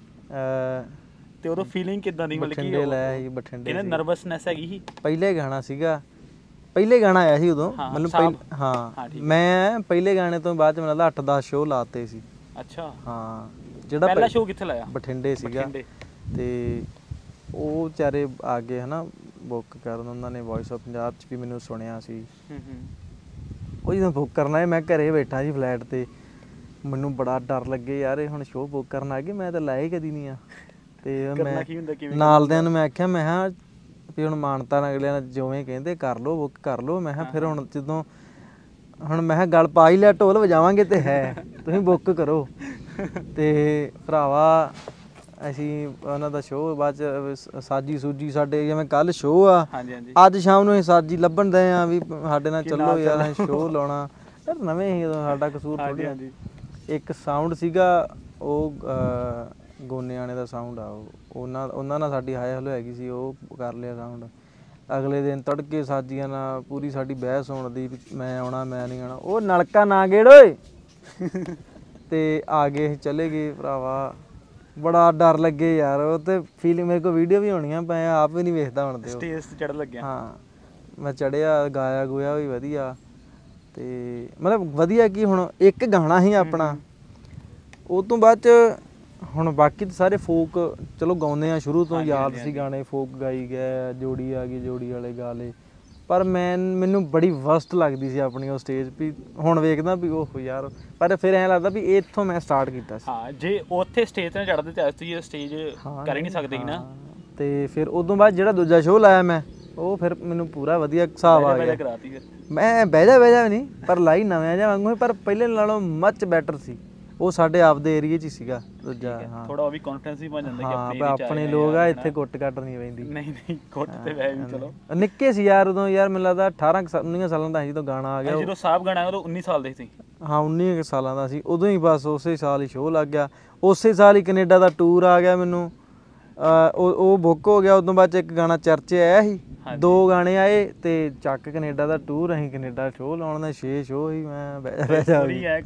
ਤੇ ਉਦੋਂ ਫੀਲਿੰਗ ਕਿੱਦਾਂ ਦੀ? ਮਤਲਬ ਕਿ ਲਾਇਆ ਸੀ ਬਠਿੰਡੇ। ਕਿੰਨਾ ਨਰਵਸਨੈਸ ਹੈਗੀ ਸੀ? ਪਹਿਲੇ ਗਾਣਾ ਸੀਗਾ, ਪਹਿਲੇ ਗਾਣਾ ਆਇਆ ਸੀ ਉਦੋਂ ਮਤਲਬ। ਹਾਂ ਮੈਂ ਪਹਿਲੇ ਗਾਣੇ ਤੋਂ ਬਾਅਦ ਚ ਮੈਨੂੰ ਲੱਗਦਾ ਅੱਠ ਦਸ ਸ਼ੋਅ ਲਾਤੇ ਸੀ। ਅੱਛਾ ਹਾਂ ਜਿਹੜਾ ਪਹਿਲਾ ਸ਼ੋਅ ਕਿੱਥੇ ਲਾਇਆ? ਬਠਿੰਡੇ ਸੀਗਾ। ਤੇ ਉਹ ਵਿਚਾਰੇ ਆ ਗਏ ਹਨਾ ਬੁੱਕ ਕਰਨ, ਉਹਨਾਂ ਨੇ ਵੌਇਸ ਆਫ ਪੰਜਾਬ ਚ ਵੀ ਮੈਨੂੰ ਸੁਣਿਆ ਸੀ। ਉਹ ਜਦੋਂ ਬੁੱਕ ਕਰਨਾ ਹੈ ਮੈਂ ਘਰੇ ਬੈਠਾ ਸੀ ਫਲੈਟ ਤੇ, ਮੈਨੂੰ ਬੜਾ ਡਰ ਲੱਗੇ ਯਾਰ ਇਹ ਹੁਣ ਸ਼ੋਅ ਬੁੱਕ ਕਰਨ ਆ ਗਏ, ਮੈਂ ਤਾਂ ਲਾਏ ਕਦੀ ਨਹੀਂ ਆ। ਤੇ ਮੈਂ ਨਾਲਦਿਆਂ ਨੂੰ ਮੈਂ ਆਖਿਆ ਮੈਂ ਕਿਹਾ ਵੀ ਹੁਣ ਮਾਨਤਾ ਨਾਲ ਅਗਲਿਆਂ ਨੇ ਜਿਵੇਂ ਕਹਿੰਦੇ ਕਰ ਲਓ ਬੁੱਕ ਕਰ ਲਓ। ਮੈਂ ਕਿਹਾ ਫਿਰ ਹੁਣ ਜਦੋਂ ਹੁਣ ਮੈਂ ਕਿਹਾ ਗੱਲ ਪਾ ਹੀ ਲਿਆ ਢੋਲ ਵਜਾਵਾਂਗੇ ਤੇ ਹੈ, ਤੁਸੀਂ ਬੁੱਕ ਕਰੋ। ਤੇ ਭਰਾਵਾ ਅਸੀਂ ਉਹਨਾਂ ਦਾ ਸ਼ੋਅ ਬਾਅਦ ਚ ਸਾਜੀ ਸੂਜੀ ਸਾਡੇ ਜਿਵੇਂ ਕੱਲ ਸ਼ੋਅ ਆ, ਅੱਜ ਸ਼ਾਮ ਨੂੰ ਅਸੀਂ ਸਾਜੀ ਲੱਭਣ ਦੇ ਆ ਵੀ ਸਾਡੇ ਨਾਲ ਚੱਲੋ ਯਾਰ ਅਸੀਂ ਸ਼ੋਅ ਲਾਉਣਾ। ਯਾਰ ਨਵੇਂ ਸੀ ਉਦੋਂ, ਸਾਡਾ ਕਸੂਰ ਥੋੜ੍ਹੀ ਆ। ਇੱਕ ਸਾਊਂਡ ਸੀਗਾ ਉਹ ਗੋਨੇਆਣੇ ਦਾ ਸਾਊਂਡ ਆ, ਉਹ ਉਹਨਾਂ ਉਹਨਾਂ ਨਾਲ ਸਾਡੀ ਹਾਏ ਹਲੋ ਹੈਗੀ ਸੀ, ਉਹ ਕਰ ਲਿਆ ਸਾਊਂਡ। ਅਗਲੇ ਦਿਨ ਤੜਕੇ ਸਾਜੀਆਂ ਨਾਲ ਪੂਰੀ ਸਾਡੀ ਬਹਿਸ ਹੋਣ ਦੀ ਵੀ ਮੈਂ ਆਉਣਾ ਮੈਂ ਨਹੀਂ ਆਉਣਾ। ਉਹ ਨਲਕਾ ਨਾ ਗੇੜ ਓਏ ਤੇ ਆ ਗਏ ਚਲੇ ਗਏ ਭਰਾਵਾ। ਬੜਾ ਡਰ ਲੱਗੇ ਯਾਰ ਉਹ ਤੇ ਫੀਲਿੰਗ। ਮੇਰੇ ਕੋਲ ਵੀਡੀਓ ਵੀ ਹੋਣੀਆਂ, ਮੈਂ ਆਪ ਵੀ ਨਹੀਂ ਵੇਖਦਾ ਹੁਣ ਤੇ ਸਟੇਜ ਤੇ ਚੜ੍ਹਨ ਲੱਗਿਆ। ਹਾਂ ਮੈਂ ਚੜਿਆ, ਗਾਇਆ ਗੋਇਆ ਵੀ ਵਧੀਆ ਤੇ ਮਤਲਬ ਵਧੀਆ। ਕੀ ਹੁਣ ਇੱਕ ਗਾਣਾ ਸੀ ਆਪਣਾ, ਉਹ ਤੋਂ ਬਾਅਦ ਚ ਹੁਣ ਬਾਕੀ ਤਾਂ ਸਾਰੇ ਫੋਕ ਚਲੋ ਗਾਉਂਦੇ ਆ ਸ਼ੁਰੂ ਤੋਂ, ਯਾਦ ਸੀ ਗਾਣੇ ਫੋਕ ਗਾਈ ਗਏ, ਜੋੜੀ ਆ ਗਈ ਜੋੜੀ ਵਾਲੇ ਗਾ ਲਏ। ਪਰ ਮੈਂ ਮੈਨੂੰ ਬੜੀ ਵਰਸਟ ਲੱਗਦੀ ਸੀ ਆਪਣੀ ਉਹ ਸਟੇਜ ਵੀ। ਹੁਣ ਵੇਖਦਾ ਵੀ ਉਹ ਯਾਰ, ਪਰ ਫਿਰ ਐਂ ਲੱਗਦਾ ਵੀ ਇੱਥੋਂ ਮੈਂ ਸਟਾਰਟ ਕੀਤਾ ਸੀ। ਹਾਂ ਜੇ ਉੱਥੇ ਸਟੇਜ ਤੇ ਚੜ੍ਹਦੇ ਤੇ ਅਸੀਂ ਸਟੇਜ ਕਰ ਹੀ ਨਹੀਂ ਸਕਦੇ ਸੀ ਨਾ। ਤੇ ਫਿਰ ਉਦੋਂ ਬਾਅਦ ਜਿਹੜਾ ਦੂਜਾ ਸ਼ੋਅ ਲਾਇਆ ਮੈਂ ਉਹ ਫਿਰ ਮੈਨੂੰ ਪੂਰਾ ਵਧੀਆ ਹਿਸਾਬ ਆ ਗਿਆ। ਕਰਾਤੀ ਫਿਰ ਮੈਂ ਬਹਿ ਜਾ ਬਹਿ ਜਾ ਵੀ ਨਹੀਂ ਪਰ ਲਾਈ ਨਵੇਂ ਜਿਹਾ ਵਾਂਗੂ, ਪਰ ਪਹਿਲੇ ਨਾਲੋਂ ਮੱਚ ਬੈਟਰ ਸੀ। ਉਹ ਸਾਡੇ ਆਪਦੇ ਏਰੀਏ 'ਚ ਹੀ ਸੀਗਾ ਦੂਜਾ। ਹਾਂ ਥੋੜਾ ਉਹ ਵੀ ਕੌਨਫੀਡੈਂਸ ਵੀ ਬਣ ਜਾਂਦਾ ਕਿ ਆਪਣੇ ਆਪਣੇ ਲੋਕ ਆ, ਇੱਥੇ ਕੁੱਟ ਕੱਟ ਨਹੀਂ ਪੈਂਦੀ। ਨਹੀਂ ਨਹੀਂ ਕੁੱਟ ਤੇ ਵੈ ਵੀ ਚਲੋ ਨਿੱਕੇ ਸੀ ਯਾਰ ਉਦੋਂ, ਯਾਰ ਮੈਨੂੰ ਲੱਗਦਾ ਅਠਾਰਾਂ ਉੱਨੀ ਸਾਲਾਂ ਦਾ ਸੀ ਜਦੋਂ ਗਾਣਾ ਆ ਗਿਆ। ਜਦੋਂ ਸਾਹਿਬ ਗਾਣਾ ਉਦੋਂ ਉੱਨੀ ਸਾਲ ਦੇ ਸੀ। ਹਾਂ ਉੱਨੀ ਸਾਲਾਂ ਦਾ ਸੀ ਉਦੋਂ ਹੀ, ਬਸ ਉਸੇ ਸਾਲ ਹੀ ਸ਼ੋਅ ਲੱਗ ਗਿਆ। ਉਸੇ ਸਾਲ ਹੀ ਕੈਨੇਡਾ ਦਾ ਟੂਰ ਆ ਗਿਆ ਮੈਨੂੰ, ਉਹ ਬੁੱਕ ਹੋ ਗਿਆ। ਉਦੋਂ ਬਾਅਦ 'ਚ ਇੱਕ ਗਾਣਾ ਚਰਚੇ ਆਇਆ ਸੀ, ਦੋ ਗਾਣੇ ਆਏ ਤੇ ਚੱਕ ਕੈਨੇਡਾ ਦਾ ਟੂਰ। ਅਸੀਂ ਕੈਨੇਡਾ ਸ਼ੋਅ ਲਾਉਣ ਦਾ ਛੇ ਸ਼ੋਅ ਹੀ ਮੈਂ ਬਹਿ ਬਹਿ ਜਾ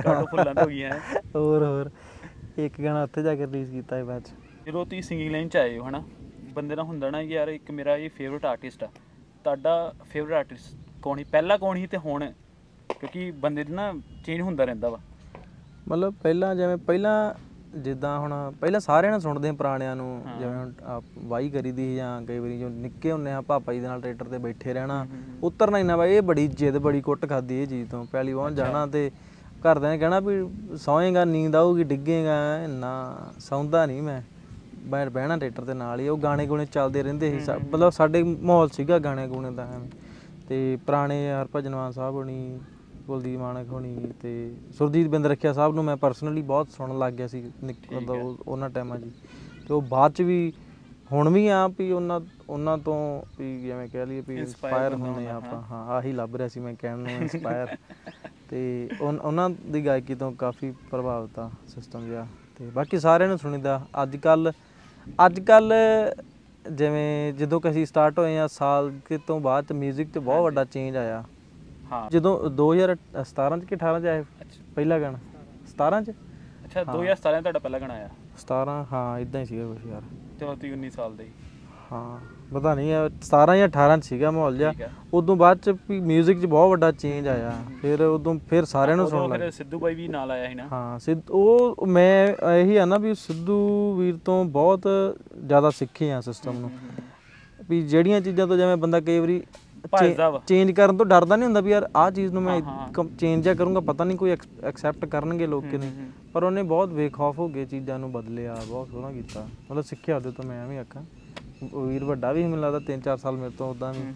ਹੋਰ ਹੋਰ ਇੱਕ ਗਾਣਾ ਉੱਥੇ ਜਾ ਕੇ ਰਿਲੀਜ਼ ਕੀਤਾ ਹੈ ਬਾਅਦ 'ਚ। ਜਦੋਂ ਤੁਸੀਂ ਸਿੰਗਿੰਗ ਲਾਈਨ 'ਚ ਆਏ ਹੋ ਹੈ ਨਾ, ਬੰਦੇ ਨਾਲ ਹੁੰਦਾ ਨਾ ਯਾਰ ਇੱਕ ਮੇਰਾ ਇਹ ਫੇਵਰੇਟ ਆਰਟਿਸਟ ਆ। ਤੁਹਾਡਾ ਫੇਵਰੇਟ ਆਰਟਿਸਟ ਕੌਣ ਸੀ ਪਹਿਲਾਂ, ਕੌਣ ਸੀ ਤੇ ਹੁਣ? ਕਿਉਂਕਿ ਬੰਦੇ ਦਾ ਨਾ ਚੇਂਜ ਹੁੰਦਾ ਰਹਿੰਦਾ ਵਾ। ਮਤਲਬ ਪਹਿਲਾਂ ਜਿਵੇਂ ਪਹਿਲਾਂ ਜਿੱਦਾਂ ਹੁਣ ਪਹਿਲਾਂ ਸਾਰਿਆਂ ਨੂੰ ਸੁਣਦੇ ਹਾਂ ਪੁਰਾਣਿਆਂ ਨੂੰ, ਜਿਵੇਂ ਹੁਣ ਵਾਹੀ ਕਰੀ ਦੀ ਜਾਂ ਕਈ ਵਾਰੀ ਜੋ ਨਿੱਕੇ ਹੁੰਦੇ ਆ ਪਾਪਾ ਜੀ ਦੇ ਨਾਲ ਟਰੈਕਟਰ ਤੇ ਬੈਠੇ ਰਹਿਣਾ, ਉਤਰਨਾ ਹੀ ਨਾ ਬਾਈ। ਇਹ ਬੜੀ ਜਿੱਦ ਬੜੀ ਕੁੱਟ ਖਾਦੀ ਇਹ ਚੀਜ਼ ਤੋਂ, ਪਹਿਲੀ ਵਾਰ ਜਾਣਾ ਤੇ ਘਰਦਿਆਂ ਨੇ ਕਹਿਣਾ ਵੀ ਸੌਂਏਗਾ ਨੀਂਦ ਆਊਗੀ ਡਿੱਗੇਗਾ, ਇੰਨਾ ਸੌਂਦਾ ਨਹੀਂ ਮੈਂ, ਮੈਂ ਬਹਿਣਾ ਟਰੈਕਟਰ ਦੇ ਨਾਲ ਹੀ। ਉਹ ਗਾਣੇ ਗੁਣੇ ਚੱਲਦੇ ਰਹਿੰਦੇ ਸੀ, ਮਤਲਬ ਸਾਡੇ ਮਾਹੌਲ ਸੀਗਾ ਗਾਣੇ ਗੁਣੇ ਦਾ ਐਵੇਂ। ਤੇ ਪੁਰਾਣੇ ਹਰਭਜਨ ਮਾਨ ਸਾਹਿਬ ਹੋਣੀ, ਕੁਲਦੀਪ ਮਾਨਕ ਹੋਣੀ ਤੇ ਸੁਰਜੀਤ ਬਿੰਦ ਰੱਖਿਆ ਸਾਹਿਬ ਨੂੰ ਮੈਂ ਪਰਸਨਲੀ ਬਹੁਤ ਸੁਣਨ ਲੱਗ ਗਿਆ ਸੀ ਮਤਲਬ ਉਹਨਾਂ ਟਾਈਮਾਂ 'ਚ। ਤੇ ਉਹ ਬਾਅਦ 'ਚ ਵੀ ਹੁਣ ਵੀ ਆ ਵੀ ਉਹਨਾਂ ਉਹਨਾਂ ਤੋਂ ਵੀ ਜਿਵੇਂ ਕਹਿ ਲਈਏ ਵੀ ਇੰਸਪਾਇਰ ਹੁੰਦੇ ਆ ਆਪਾਂ। ਹਾਂ ਆਹੀ ਲੱਭ ਰਿਹਾ ਸੀ ਮੈਂ ਕਹਿਣ ਨੂੰ, ਇੰਸਪਾਇਰ। ਤੇ ਉਹਨਾਂ ਦੀ ਗਾਇਕੀ ਤੋਂ ਕਾਫੀ ਪ੍ਰਭਾਵਿਤ ਆ ਸਿਸਟਮ ਜਿਹਾ। ਤੇ ਬਾਕੀ ਸਾਰਿਆਂ ਨੂੰ ਸੁਣੀਦਾ। ਅੱਜ ਕੱਲ੍ਹ ਅੱਜ ਕੱਲ੍ਹ ਜਿਵੇਂ ਜਦੋਂ ਕਿ ਅਸੀਂ ਸਟਾਰਟ ਹੋਏ ਆ ਸਾਲ ਕੁ ਤੋਂ ਬਾਅਦ 'ਚ ਮਿਊਜ਼ਿਕ 'ਚ ਬਹੁਤ ਵੱਡਾ ਚੇਂਜ ਆਇਆ। ਹਾਂ ਜਦੋਂ ਦੋ ਹਜ਼ਾਰ ਸਤਾਰਾਂ 'ਚ ਕਿ ਅਠਾਰਾਂ 'ਚ ਆਇਆ ਪਹਿਲਾ ਗਾਣਾ? ਸਤਾਰਾਂ 'ਚ। ਅੱਛਾ ਦੋ ਹਜ਼ਾਰ ਸਤਾਰਾਂ ਤੁਹਾਡਾ ਪਹਿਲਾ ਗਾਣਾ ਆਇਆ? ਸਤਾਰਾਂ ਹਾਂ ਇੱਦਾਂ ਹੀ ਸੀਗਾ ਕੁਛ ਯਾਰ। ਚਲੋ ਤੁਸੀਂ ਉੱਨੀ ਸਾਲ ਦੇ। ਹਾਂ ਪਤਾ ਨਹੀਂ ਸਤਾਰਾਂ ਜਾਂ ਅਠਾਰਾਂ 'ਚ ਸੀਗਾ ਮਾਹੌਲ ਜਿਹਾ। ਉਦੋਂ ਬਾਅਦ 'ਚ ਵੀ ਮਿਊਜ਼ਿਕ 'ਚ ਬਹੁਤ ਵੱਡਾ ਚੇਂਜ ਆਇਆ। ਫਿਰ ਉਦੋਂ ਫਿਰ ਸਾਰਿਆਂ ਨੂੰ ਸੁਣਨ ਲੱਗ। ਸਿੱਧੂ ਬਾਈ ਵੀ ਨਾਲ ਆਇਆ ਸੀ ਨਾ? ਹਾਂ ਸਿੱਧੂ ਉਹ ਮੈਂ ਇਹੀ ਆ ਨਾ ਵੀ ਸਿੱਧੂ ਵੀਰ ਤੋਂ ਬਹੁਤ ਜ਼ਿਆਦਾ ਸਿੱਖੇ ਆ ਸਿਸਟਮ ਨੂੰ, ਵੀ ਜਿਹੜੀਆਂ ਚੀਜ਼ਾਂ ਤੋਂ ਜਿਵੇਂ ਬੰਦਾ ਕਈ ਵਾਰੀ ਚੇਂਜ ਕਰਨ ਤੋਂ ਡਰਦਾ ਨਹੀਂ ਹੁੰਦਾ ਵੀ ਯਾਰ ਆਹ ਚੀਜ਼ ਨੂੰ ਮੈਂ ਚੇਂਜ ਜਿਹਾ ਕਰੂੰਗਾ ਪਤਾ ਨਹੀਂ ਕੋਈ ਐਕਸੈਪਟ ਕਰਨਗੇ ਲੋਕ ਕਿ ਨਹੀਂ, ਪਰ ਉਹਨੇ ਬਹੁਤ ਬੇਖੌਫ ਹੋ ਕੇ ਚੀਜ਼ਾਂ ਨੂੰ ਬਦਲਿਆ, ਬਹੁਤ ਸੋਹਣਾ ਕੀਤਾ। ਮਤਲਬ ਸਿੱਖਿਆ ਉਹਦੇ ਤੋਂ ਮੈਂ ਐਵੇਂ ਆਖਾਂ। ਵੀਰ ਵੱਡਾ ਵੀ ਮੈਨੂੰ ਲੱਗਦਾ ਤਿੰਨ ਚਾਰ ਸਾਲ ਮੇਰੇ ਤੋਂ ਉੱਦਾਂ ਵੀ,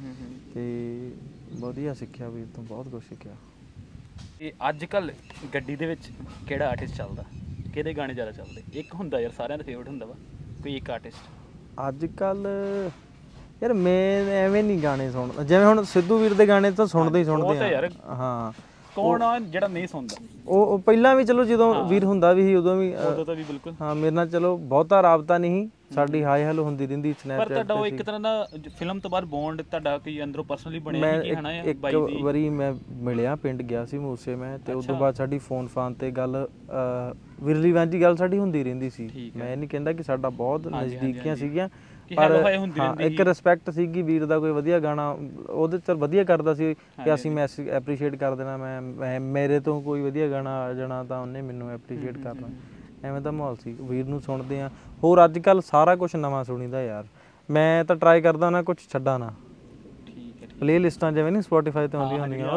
ਤੇ ਵਧੀਆ ਸਿੱਖਿਆ ਵੀਰ ਤੋਂ, ਬਹੁਤ ਕੁਛ ਸਿੱਖਿਆ। ਇਹ ਅੱਜ ਕੱਲ੍ਹ ਗੱਡੀ ਦੇ ਵਿੱਚ ਕਿਹੜਾ ਆਰਟਿਸਟ ਚੱਲਦਾ, ਕਿਹਦੇ ਗਾਣੇ ਜ਼ਿਆਦਾ ਚੱਲਦੇ? ਇੱਕ ਹੁੰਦਾ ਯਾਰ ਸਾਰਿਆਂ ਦਾ ਫੇਵਰਟ ਹੁੰਦਾ ਵਾ ਕੋਈ ਇੱਕ ਆਰਟਿਸਟ। ਅੱਜ ਕੱਲ੍ਹ ਯਾਰ ਮੈਂ ਐਵੇਂ ਨਹੀਂ ਗਾਣੇ ਸੁਣਦਾ, ਜਿਵੇਂ ਹੁਣ ਸਿੱਧੂ ਵੀਰ ਦੇ ਗਾਣੇ ਤਾਂ ਸੁਣਦੇ ਹੀ ਸੁਣਦੇ ਆ। ਹਾਂ ਕੌਣ ਆ ਜਿਹੜਾ ਨਹੀਂ ਸੁਣਦਾ? ਉਹ ਪਹਿਲਾਂ ਵੀ ਚਲੋ ਜਦੋਂ ਵੀਰ ਹੁੰਦਾ ਵੀ ਸੀ ਉਦੋਂ ਵੀ ਉਦੋਂ ਤਾਂ ਵੀ ਬਿਲਕੁਲ। ਹਾਂ ਮੇਰੇ ਨਾਲ ਚਲੋ ਬਹੁਤਾ ਰਾਬਤਾ ਨਹੀਂ, ਸਾਡੀ ਹਾਈ ਹੈਲੋ ਹੁੰਦੀ ਰਹਿੰਦੀ ਸਨੈਪਚੈਟ ਤੇ। ਪਰ ਤੁਹਾਡਾ ਉਹ ਇੱਕ ਤਰ੍ਹਾਂ ਦਾ ਫਿਲਮ ਤੋਂ ਬਾਅਦ ਬੌਂਡ ਤੁਹਾਡਾ ਕੋਈ ਅੰਦਰੋਂ ਪਰਸਨਲੀ ਬਣਿਆ ਸੀ ਕਿ ਹਨਾ ਬਾਈ ਦੀ? ਇੱਕ ਵਾਰੀ ਮੈਂ ਮਿਲਿਆ, ਪਿੰਡ ਗਿਆ ਸੀ ਮੂਸੇ ਮੈਂ, ਤੇ ਉਸ ਤੋਂ ਬਾਅਦ ਸਾਡੀ ਫੋਨ ਫਾਨ ਤੇ ਗੱਲ ਵਿਰਲੀ ਵਾਂਝੀ ਗੱਲ ਸਾਡੀ ਹੁੰਦੀ ਰਹਿੰਦੀ ਸੀ। ਮੈਂ ਨਹੀਂ ਕਹਿੰਦਾ ਕਿ ਸਾਡਾ ਬਹੁਤ ਨਜ਼ਦੀਕੀਆਂ ਸੀਗੀਆਂ, ਪਰ ਹਾਂ ਇੱਕ ਰਿਸਪੈਕਟ ਸੀਗੀ ਵੀਰ ਦਾ। ਕੋਈ ਵਧੀਆ ਗਾਣਾ ਉਹਦੇ 'ਚ ਵਧੀਆ ਕਰਦਾ ਸੀ ਕਿ ਅਸੀਂ ਮੈਸੇਜ ਐਪਰੀਸ਼ੀਏਟ ਕਰ ਦੇਣਾ, ਮੈਂ ਮੇਰੇ ਤੋਂ ਕੋਈ ਵਧੀਆ ਗਾਣਾ ਆ ਜਾਣਾ ਤਾਂ ਉਹਨੇ ਮੈਨੂੰ ਐਪਰੀਸ਼ੀਏਟ ਕਰਨਾ, ਐਵੇਂ ਦਾ ਮਾਹੌਲ ਸੀ। ਵੀਰ ਨੂੰ ਸੁਣਦੇ ਆ। ਹੋਰ ਅੱਜ ਕੱਲ੍ਹ ਸਾਰਾ ਕੁਛ ਨਵਾਂ ਸੁਣੀਦਾ ਯਾਰ। ਮੈਂ ਤਾਂ ਟਰਾਈ ਕਰਦਾ ਨਾ ਕੁਛ ਛੱਡਾਂ ਨਾ। ਪਲੇ ਲਿਸਟਾਂ ਜਿਵੇਂ ਨਹੀਂ ਸਪੋਟੀਫਾਈ 'ਤੇ ਆਉਂਦੀਆਂ ਹੁੰਦੀਆਂ,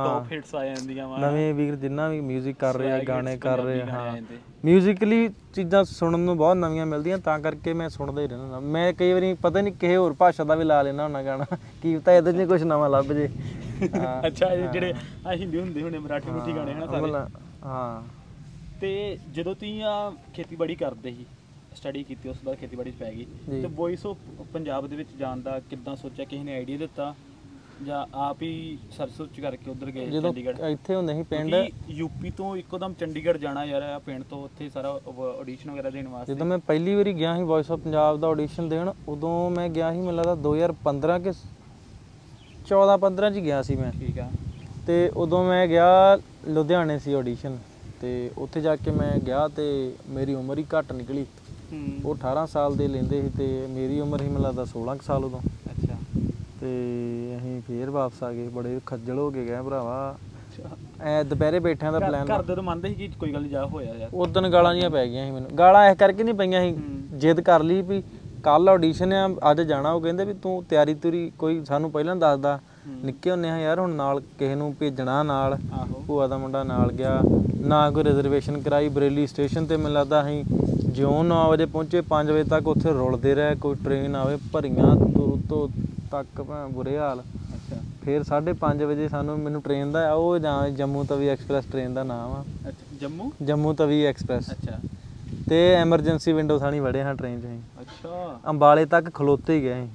ਹਾਂ ਨਵੇਂ ਵੀਰ ਜਿੰਨਾ ਵੀ ਮਿਊਜ਼ਿਕ ਕਰ ਰਹੇ ਆ, ਗਾਣੇ ਕਰ ਰਹੇ ਆ, ਹਾਂ ਮਿਊਜ਼ਿਕਲੀ ਚੀਜ਼ਾਂ ਸੁਣਨ ਨੂੰ ਬਹੁਤ ਨਵੀਆਂ ਮਿਲਦੀਆਂ, ਤਾਂ ਕਰਕੇ ਮੈਂ ਸੁਣਦਾ ਹੀ ਰਹਿੰਦਾ। ਮੈਂ ਕਈ ਵਾਰੀ ਪਤਾ ਨਹੀਂ ਕਿਸੇ ਹੋਰ ਭਾਸ਼ਾ ਦਾ ਵੀ ਲਾ ਲੈਣਾ ਹੁੰਦਾ ਗਾਣਾ, ਕੀ ਪਤਾ ਇਹਦੇ 'ਚ ਕੁਛ ਨਵਾਂ ਲੱਭ ਜੇ। ਅੱਛਾ ਜਿਹੜੇ ਆ ਹਿੰਦੀ ਹੁੰਦੇ ਹੋਣੇ ਮਰਾਠੀ ਮੁੱਠੀ ਗਾਣੇ ਹਨਾ ਸਾਰੇ? ਹਾਂ। ਤੇ ਜਦੋਂ ਤੁਸੀਂ ਆ ਖੇਤੀਬਾੜੀ ਕਰਦੇ ਸੀ, ਸਟੱਡੀ ਕੀਤੀ, ਉਸ ਤੋਂ ਬਾਅਦ ਖੇਤੀਬਾੜੀ 'ਚ ਪੈ ਗਈ, ਤੇ ਵੌਇਸ ਆਫ ਪੰਜਾਬ ਦੇ ਵਿੱਚ ਜਾਣ ਦਾ ਕਿੱਦਾਂ ਸੋਚਿਆ? ਕਿਸੇ ਨੇ ਆਈਡੀਆ ਦਿੱਤਾ ਜਾਂ ਆਪ ਹੀ ਸਰਚ ਸੁਰਚ ਕਰਕੇ ਉੱਧਰ ਗਏ? ਚੰਡੀਗੜ੍ਹ ਇੱਥੇ ਹੁੰਦੇ ਸੀ ਪਿੰਡ, ਯੂਪੀ ਤੋਂ ਇੱਕੋਦਮ ਚੰਡੀਗੜ੍ਹ ਜਾਣਾ ਯਾਰ ਆ ਪਿੰਡ ਤੋਂ, ਉੱਥੇ ਸਾਰਾ ਆਡੀਸ਼ਨ ਵਗੈਰਾ ਦੇਣ ਵਾਸਤੇ। ਜਦੋਂ ਮੈਂ ਪਹਿਲੀ ਵਾਰੀ ਗਿਆ ਸੀ ਵੌਇਸ ਆਫ ਪੰਜਾਬ ਦਾ ਆਡੀਸ਼ਨ ਦੇਣ, ਉਦੋਂ ਮੈਂ ਗਿਆ ਸੀ ਮੈਨੂੰ ਲੱਗਦਾ ਦੋ ਹਜ਼ਾਰ ਪੰਦਰਾਂ ਕਿ ਚੌਦਾਂ ਪੰਦਰਾਂ 'ਚ ਗਿਆ ਸੀ ਮੈਂ। ਠੀਕ ਆ। ਤੇ ਉਦੋਂ ਮੈਂ ਗਿਆ ਲੁਧਿਆਣੇ ਸੀ ਆਡੀਸ਼ਨ, ਤੇ ਉੱਥੇ ਜਾ ਕੇ ਮੈਂ ਗਿਆ ਤੇ ਮੇਰੀ ਉਮਰ ਹੀ ਘੱਟ ਨਿਕਲੀ। ਉਹ ਅਠਾਰਾਂ ਸਾਲ ਦੇ ਲੈਂਦੇ ਸੀ ਤੇ ਮੇਰੀ ਉਮਰ ਸੀ ਮੈਨੂੰ ਲੱਗਦਾ ਸੋਲਾਂ ਕੁ ਸਾਲ ਉਦੋਂ। ਅੱਛਾ। ਤੇ ਅਸੀਂ ਫੇਰ ਵਾਪਸ ਆ ਗਏ, ਬੜੇ ਖੱਜਲ ਹੋ ਕੇ ਗਏ ਭਰਾਵਾ। ਐ ਦੁਪਹਿਰੇ ਬੈਠਿਆਂ ਦਾ ਪਲਾਨ। ਘਰਦੇ ਤਾਂ ਮੰਨਦੇ ਸੀ ਕਿ ਕੋਈ ਗੱਲ ਨਹੀਂ ਜਾ ਹੋਇਆ ਯਾਰ? ਉਦੋਂ ਗਾਲਾਂ ਜੀਆਂ ਪੈ ਗਈਆਂ ਸੀ ਮੈਨੂੰ। ਗਾਲਾਂ ਇਸ ਕਰਕੇ ਨਹੀਂ ਪਈਆਂ ਸੀ, ਜਿੱਦ ਕਰ ਲਈ ਵੀ ਕੱਲ ਆਡੀਸ਼ਨ ਆ, ਅੱਜ ਜਾਣਾ। ਉਹ ਕਹਿੰਦੇ ਵੀ ਤੂੰ ਤਿਆਰੀ ਤੁਰੀ ਕੋਈ ਸਾਨੂੰ ਪਹਿਲਾਂ ਦੱਸਦਾ, ਨਿੱਕੇ ਹੁੰਦੇ ਆ ਯਾਰ, ਹੁਣ ਨਾਲ ਕਿਸੇ ਨੂੰ ਭੇਜਣਾ ਨਾਲ। ਭੂਆ ਦਾ ਮੁੰਡਾ ਨਾਲ ਗਿਆ, ਨਾ ਕੋਈ ਰਿਜ਼ਰਵੇਸ਼ਨ ਕਰਾਈ। ਬਰੇਲੀ ਸਟੇਸ਼ਨ 'ਤੇ ਮੈਨੂੰ ਲੱਗਦਾ ਅਸੀਂ ਜਿਉਂ ਨੌ ਵਜੇ ਪਹੁੰਚੇ, ਪੰਜ ਵਜੇ ਤੱਕ ਉੱਥੇ ਰੁਲਦੇ ਰਹੇ, ਕੋਈ ਟ੍ਰੇਨ ਆਵੇ। ਭਰੀਆਂ ਤੋਂ ਤੋਂ ਤੱਕ ਭਾਂ ਬੁਰੇ ਹਾਲ। ਅੱਛਾ ਫਿਰ ਸਾਢੇ ਪੰਜ ਵਜੇ ਸਾਨੂੰ ਮੈਨੂੰ ਟ੍ਰੇਨ ਦਾ ਉਹ ਜਾਂ ਜੰਮੂ ਤਵੀ ਐਕਸਪ੍ਰੈਸ ਟ੍ਰੇਨ ਦਾ ਨਾਮ ਆ। ਅੱਛਾ ਜੰਮੂ ਜੰਮੂ ਤਵੀ ਐਕਸਪ੍ਰੈਸ। ਅੱਛਾ ਤੇ ਐਮਰਜੈਂਸੀ ਵਿੰਡੋ ਥਾਣੀ ਵੜੇ ਹਾਂ ਟ੍ਰੇਨ 'ਚ ਅਸੀਂ। ਅੱਛਾ ਅੰਬਾਲੇ ਤੱਕ ਖਲੋਤੇ ਹੀ ਗਏ ਅਸੀਂ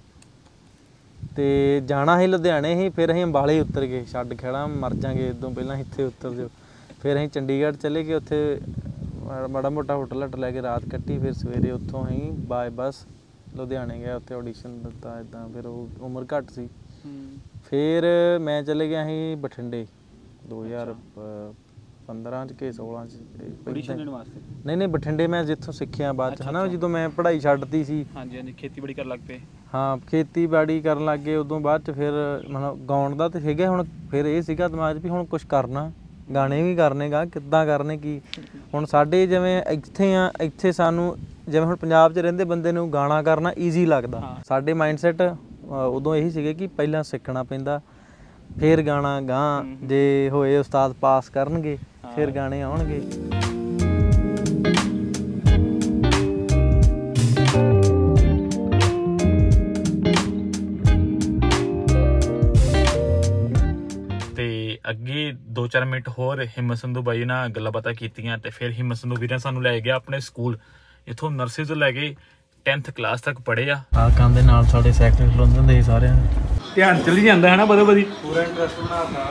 ਤੇ ਜਾਣਾ ਸੀ ਲੁਧਿਆਣੇ ਸੀ। ਫਿਰ ਅਸੀਂ ਅੰਬਾਲੇ ਉਤਰ ਗਏ, ਛੱਡ ਖੜਾ ਮਰ ਜਾਂਗੇ ਇਦੋਂ ਪਹਿਲਾਂ ਇੱਥੇ ਉਤਰ ਜਾਓ। ਫਿਰ ਅਸੀਂ ਚੰਡੀਗੜ੍ਹ ਚਲੇ ਗਏ, ਉੱਥੇ ਮਾੜਾ ਮੋਟਾ ਹੋਟਲ ਹਟ ਲੈ ਕੇ ਰਾਤ ਕੱਟੀ। ਫਿਰ ਸਵੇਰੇ ਉੱਥੋਂ ਅਸੀਂ ਬਾਏ ਬੱਸ ਲੁਧਿਆਣੇ ਗਏ, ਉੱਥੇ ਆਡੀਸ਼ਨ ਦਿੱਤਾ ਇੱਦਾਂ। ਫਿਰ ਉਹ ਉਮਰ ਘੱਟ ਸੀ। ਫਿਰ ਮੈਂ ਚਲੇ ਗਿਆ ਸੀ ਬਠਿੰਡੇ ਦੋ ਹਜ਼ਾਰ ਪੰਦਰਾਂ 'ਚ ਕਿ ਸੋਲਾਂ 'ਚ ਨਹੀਂ ਨਹੀਂ ਬਠਿੰਡੇ ਮੈਂ ਜਿੱਥੋਂ ਸਿੱਖਿਆ ਬਾਅਦ 'ਚ ਹੈ ਨਾ, ਜਦੋਂ ਮੈਂ ਪੜ੍ਹਾਈ ਛੱਡਤੀ ਸੀ। ਹਾਂਜੀ ਹਾਂਜੀ ਖੇਤੀਬਾੜੀ ਕਰਨ ਲੱਗ ਪਏ। ਹਾਂ ਖੇਤੀਬਾੜੀ ਕਰਨ ਲੱਗ ਗਏ ਉਦੋਂ ਬਾਅਦ 'ਚ। ਫਿਰ ਮਤਲਬ ਗਾਉਣ ਦਾ ਤਾਂ ਸੀਗਾ ਹੁਣ। ਫਿਰ ਇਹ ਸੀਗਾ ਦਿਮਾਗ 'ਚ ਵੀ ਹੁਣ ਕੁਛ ਕਰਨਾ, ਗਾਣੇ ਵੀ ਕਰਨੇ ਗਾ, ਕਿੱਦਾਂ ਕਰਨੇ ਕੀ। ਹੁਣ ਸਾਡੇ ਜਿਵੇਂ ਇੱਥੇ ਆ, ਇੱਥੇ ਸਾਨੂੰ ਜਿਵੇਂ ਹੁਣ ਪੰਜਾਬ 'ਚ ਰਹਿੰਦੇ ਬੰਦੇ ਨੂੰ ਗਾਣਾ ਕਰਨਾ ਈਜ਼ੀ ਲੱਗਦਾ। ਸਾਡੇ ਮਾਈਂਡਸੈਟ ਉਦੋਂ ਇਹੀ ਸੀਗੇ ਕਿ ਪਹਿਲਾਂ ਸਿੱਖਣਾ ਪੈਂਦਾ, ਫਿਰ ਗਾਣਾ ਗਾਂ ਜੇ ਹੋਏ ਉਸਤਾਦ ਪਾਸ ਕਰਨਗੇ ਫਿਰ ਗਾਣੇ ਆਉਣਗੇ। ਤੇ ਅੱਗੇ ਦੋ ਚਾਰ ਮਿੰਟ ਹੋਰ ਹਿੰਮਤ ਸੰਧੂ ਬਾਈ ਨਾਲ ਗੱਲਾਂ ਬਾਤਾਂ ਕੀਤੀਆਂ ਤੇ ਫਿਰ ਹਿੰਮਤ ਸੰਧੂ ਵੀਰਾਂ ਸਾਨੂੰ ਲੈ ਗਿਆ ਆਪਣੇ ਸਕੂਲ। ਇੱਥੋਂ ਨਰਸਰੀ ਤੋਂ ਲੈ ਕੇ ਟੈਂਥ ਕਲਾਸ ਤੱਕ ਪੜ੍ਹੇ ਆ। ਆਹ ਕੰਮ ਦੇ ਨਾਲ ਸਾਡੇ ਸੈਕਟਰੀ ਖਲੋਂਦੇ ਹੁੰਦੇ ਸੀ ਸਾਰਿਆਂ ਦੇ। ਧਿਆਨ ਚਲੀ ਜਾਂਦਾ ਹੈ ਨਾ ਬਦੋ ਬਦੀ, ਪੂਰਾ ਇੰਟਰਸਟ ਬਣਾਤਾ।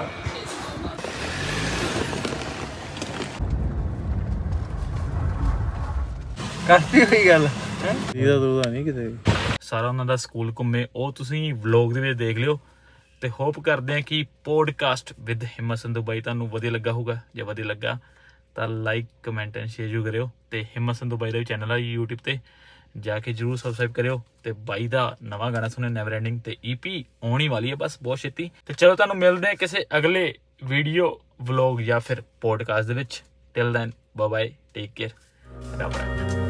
ਕਰਤੀ ਹੋਈ ਗੱਲ ਇਹਦਾ ਦੋਦਾ ਨਹੀਂ ਕਿਤੇ ਵੀ। ਸਾਰਾ ਉਹਨਾਂ ਦਾ ਸਕੂਲ ਘੁੰਮੇ, ਉਹ ਤੁਸੀਂ ਵਲੌਗ ਦੇ ਵਿੱਚ ਦੇਖ ਲਿਓ। ਤੇ ਹੋਪ ਕਰਦੇ ਆ ਕਿ ਪੋਡਕਾਸਟ ਵਿਦ ਹਿੰਮਤ ਸੰਧੂ ਬਾਈ ਤੁਹਾਨੂੰ ਵਧੀਆ ਲੱਗਾ ਹੋਊਗਾ। ਜੇ ਵਧੀਆ ਲੱਗਾ ਤਾਂ ਲਾਈਕ ਕਮੈਂਟ ਐਂਡ ਸ਼ੇਅਰ ਜ਼ਰੂਰ ਕਰਿਓ। ਤੇ ਹਿੰਮਤ ਸੰਧੂ ਬਾਈ ਦਾ ਵੀ ਚੈਨਲ ਆ ਯੂਟਿਊਬ ਤੇ, ਜਾ ਕੇ ਜਰੂਰ ਸਬਸਕ੍ਰਾਈਬ ਕਰਿਓ। ਤੇ ਬਾਈ ਦਾ ਨਵਾਂ ਗਾਣਾ ਸੁਣਿਓ ਨੈਵਰ ਐਂਡਿੰਗ, ਤੇ ਈਪੀ ਆਉਣੀ ਵਾਲੀ ਹੈ ਬਸ ਬਹੁਤ ਛੇਤੀ। ਤੇ ਚਲੋ ਤੁਹਾਨੂੰ ਮਿਲਦੇ ਆ ਕਿਸੇ ਅਗਲੇ ਵੀਡੀਓ ਵਲੌਗ ਜਾਂ ਫਿਰ ਪੋਡਕਾਸਟ ਦੇ ਵਿੱਚ। Till then bye bye, take care, ਰੱਬ ਰੱਖਾ।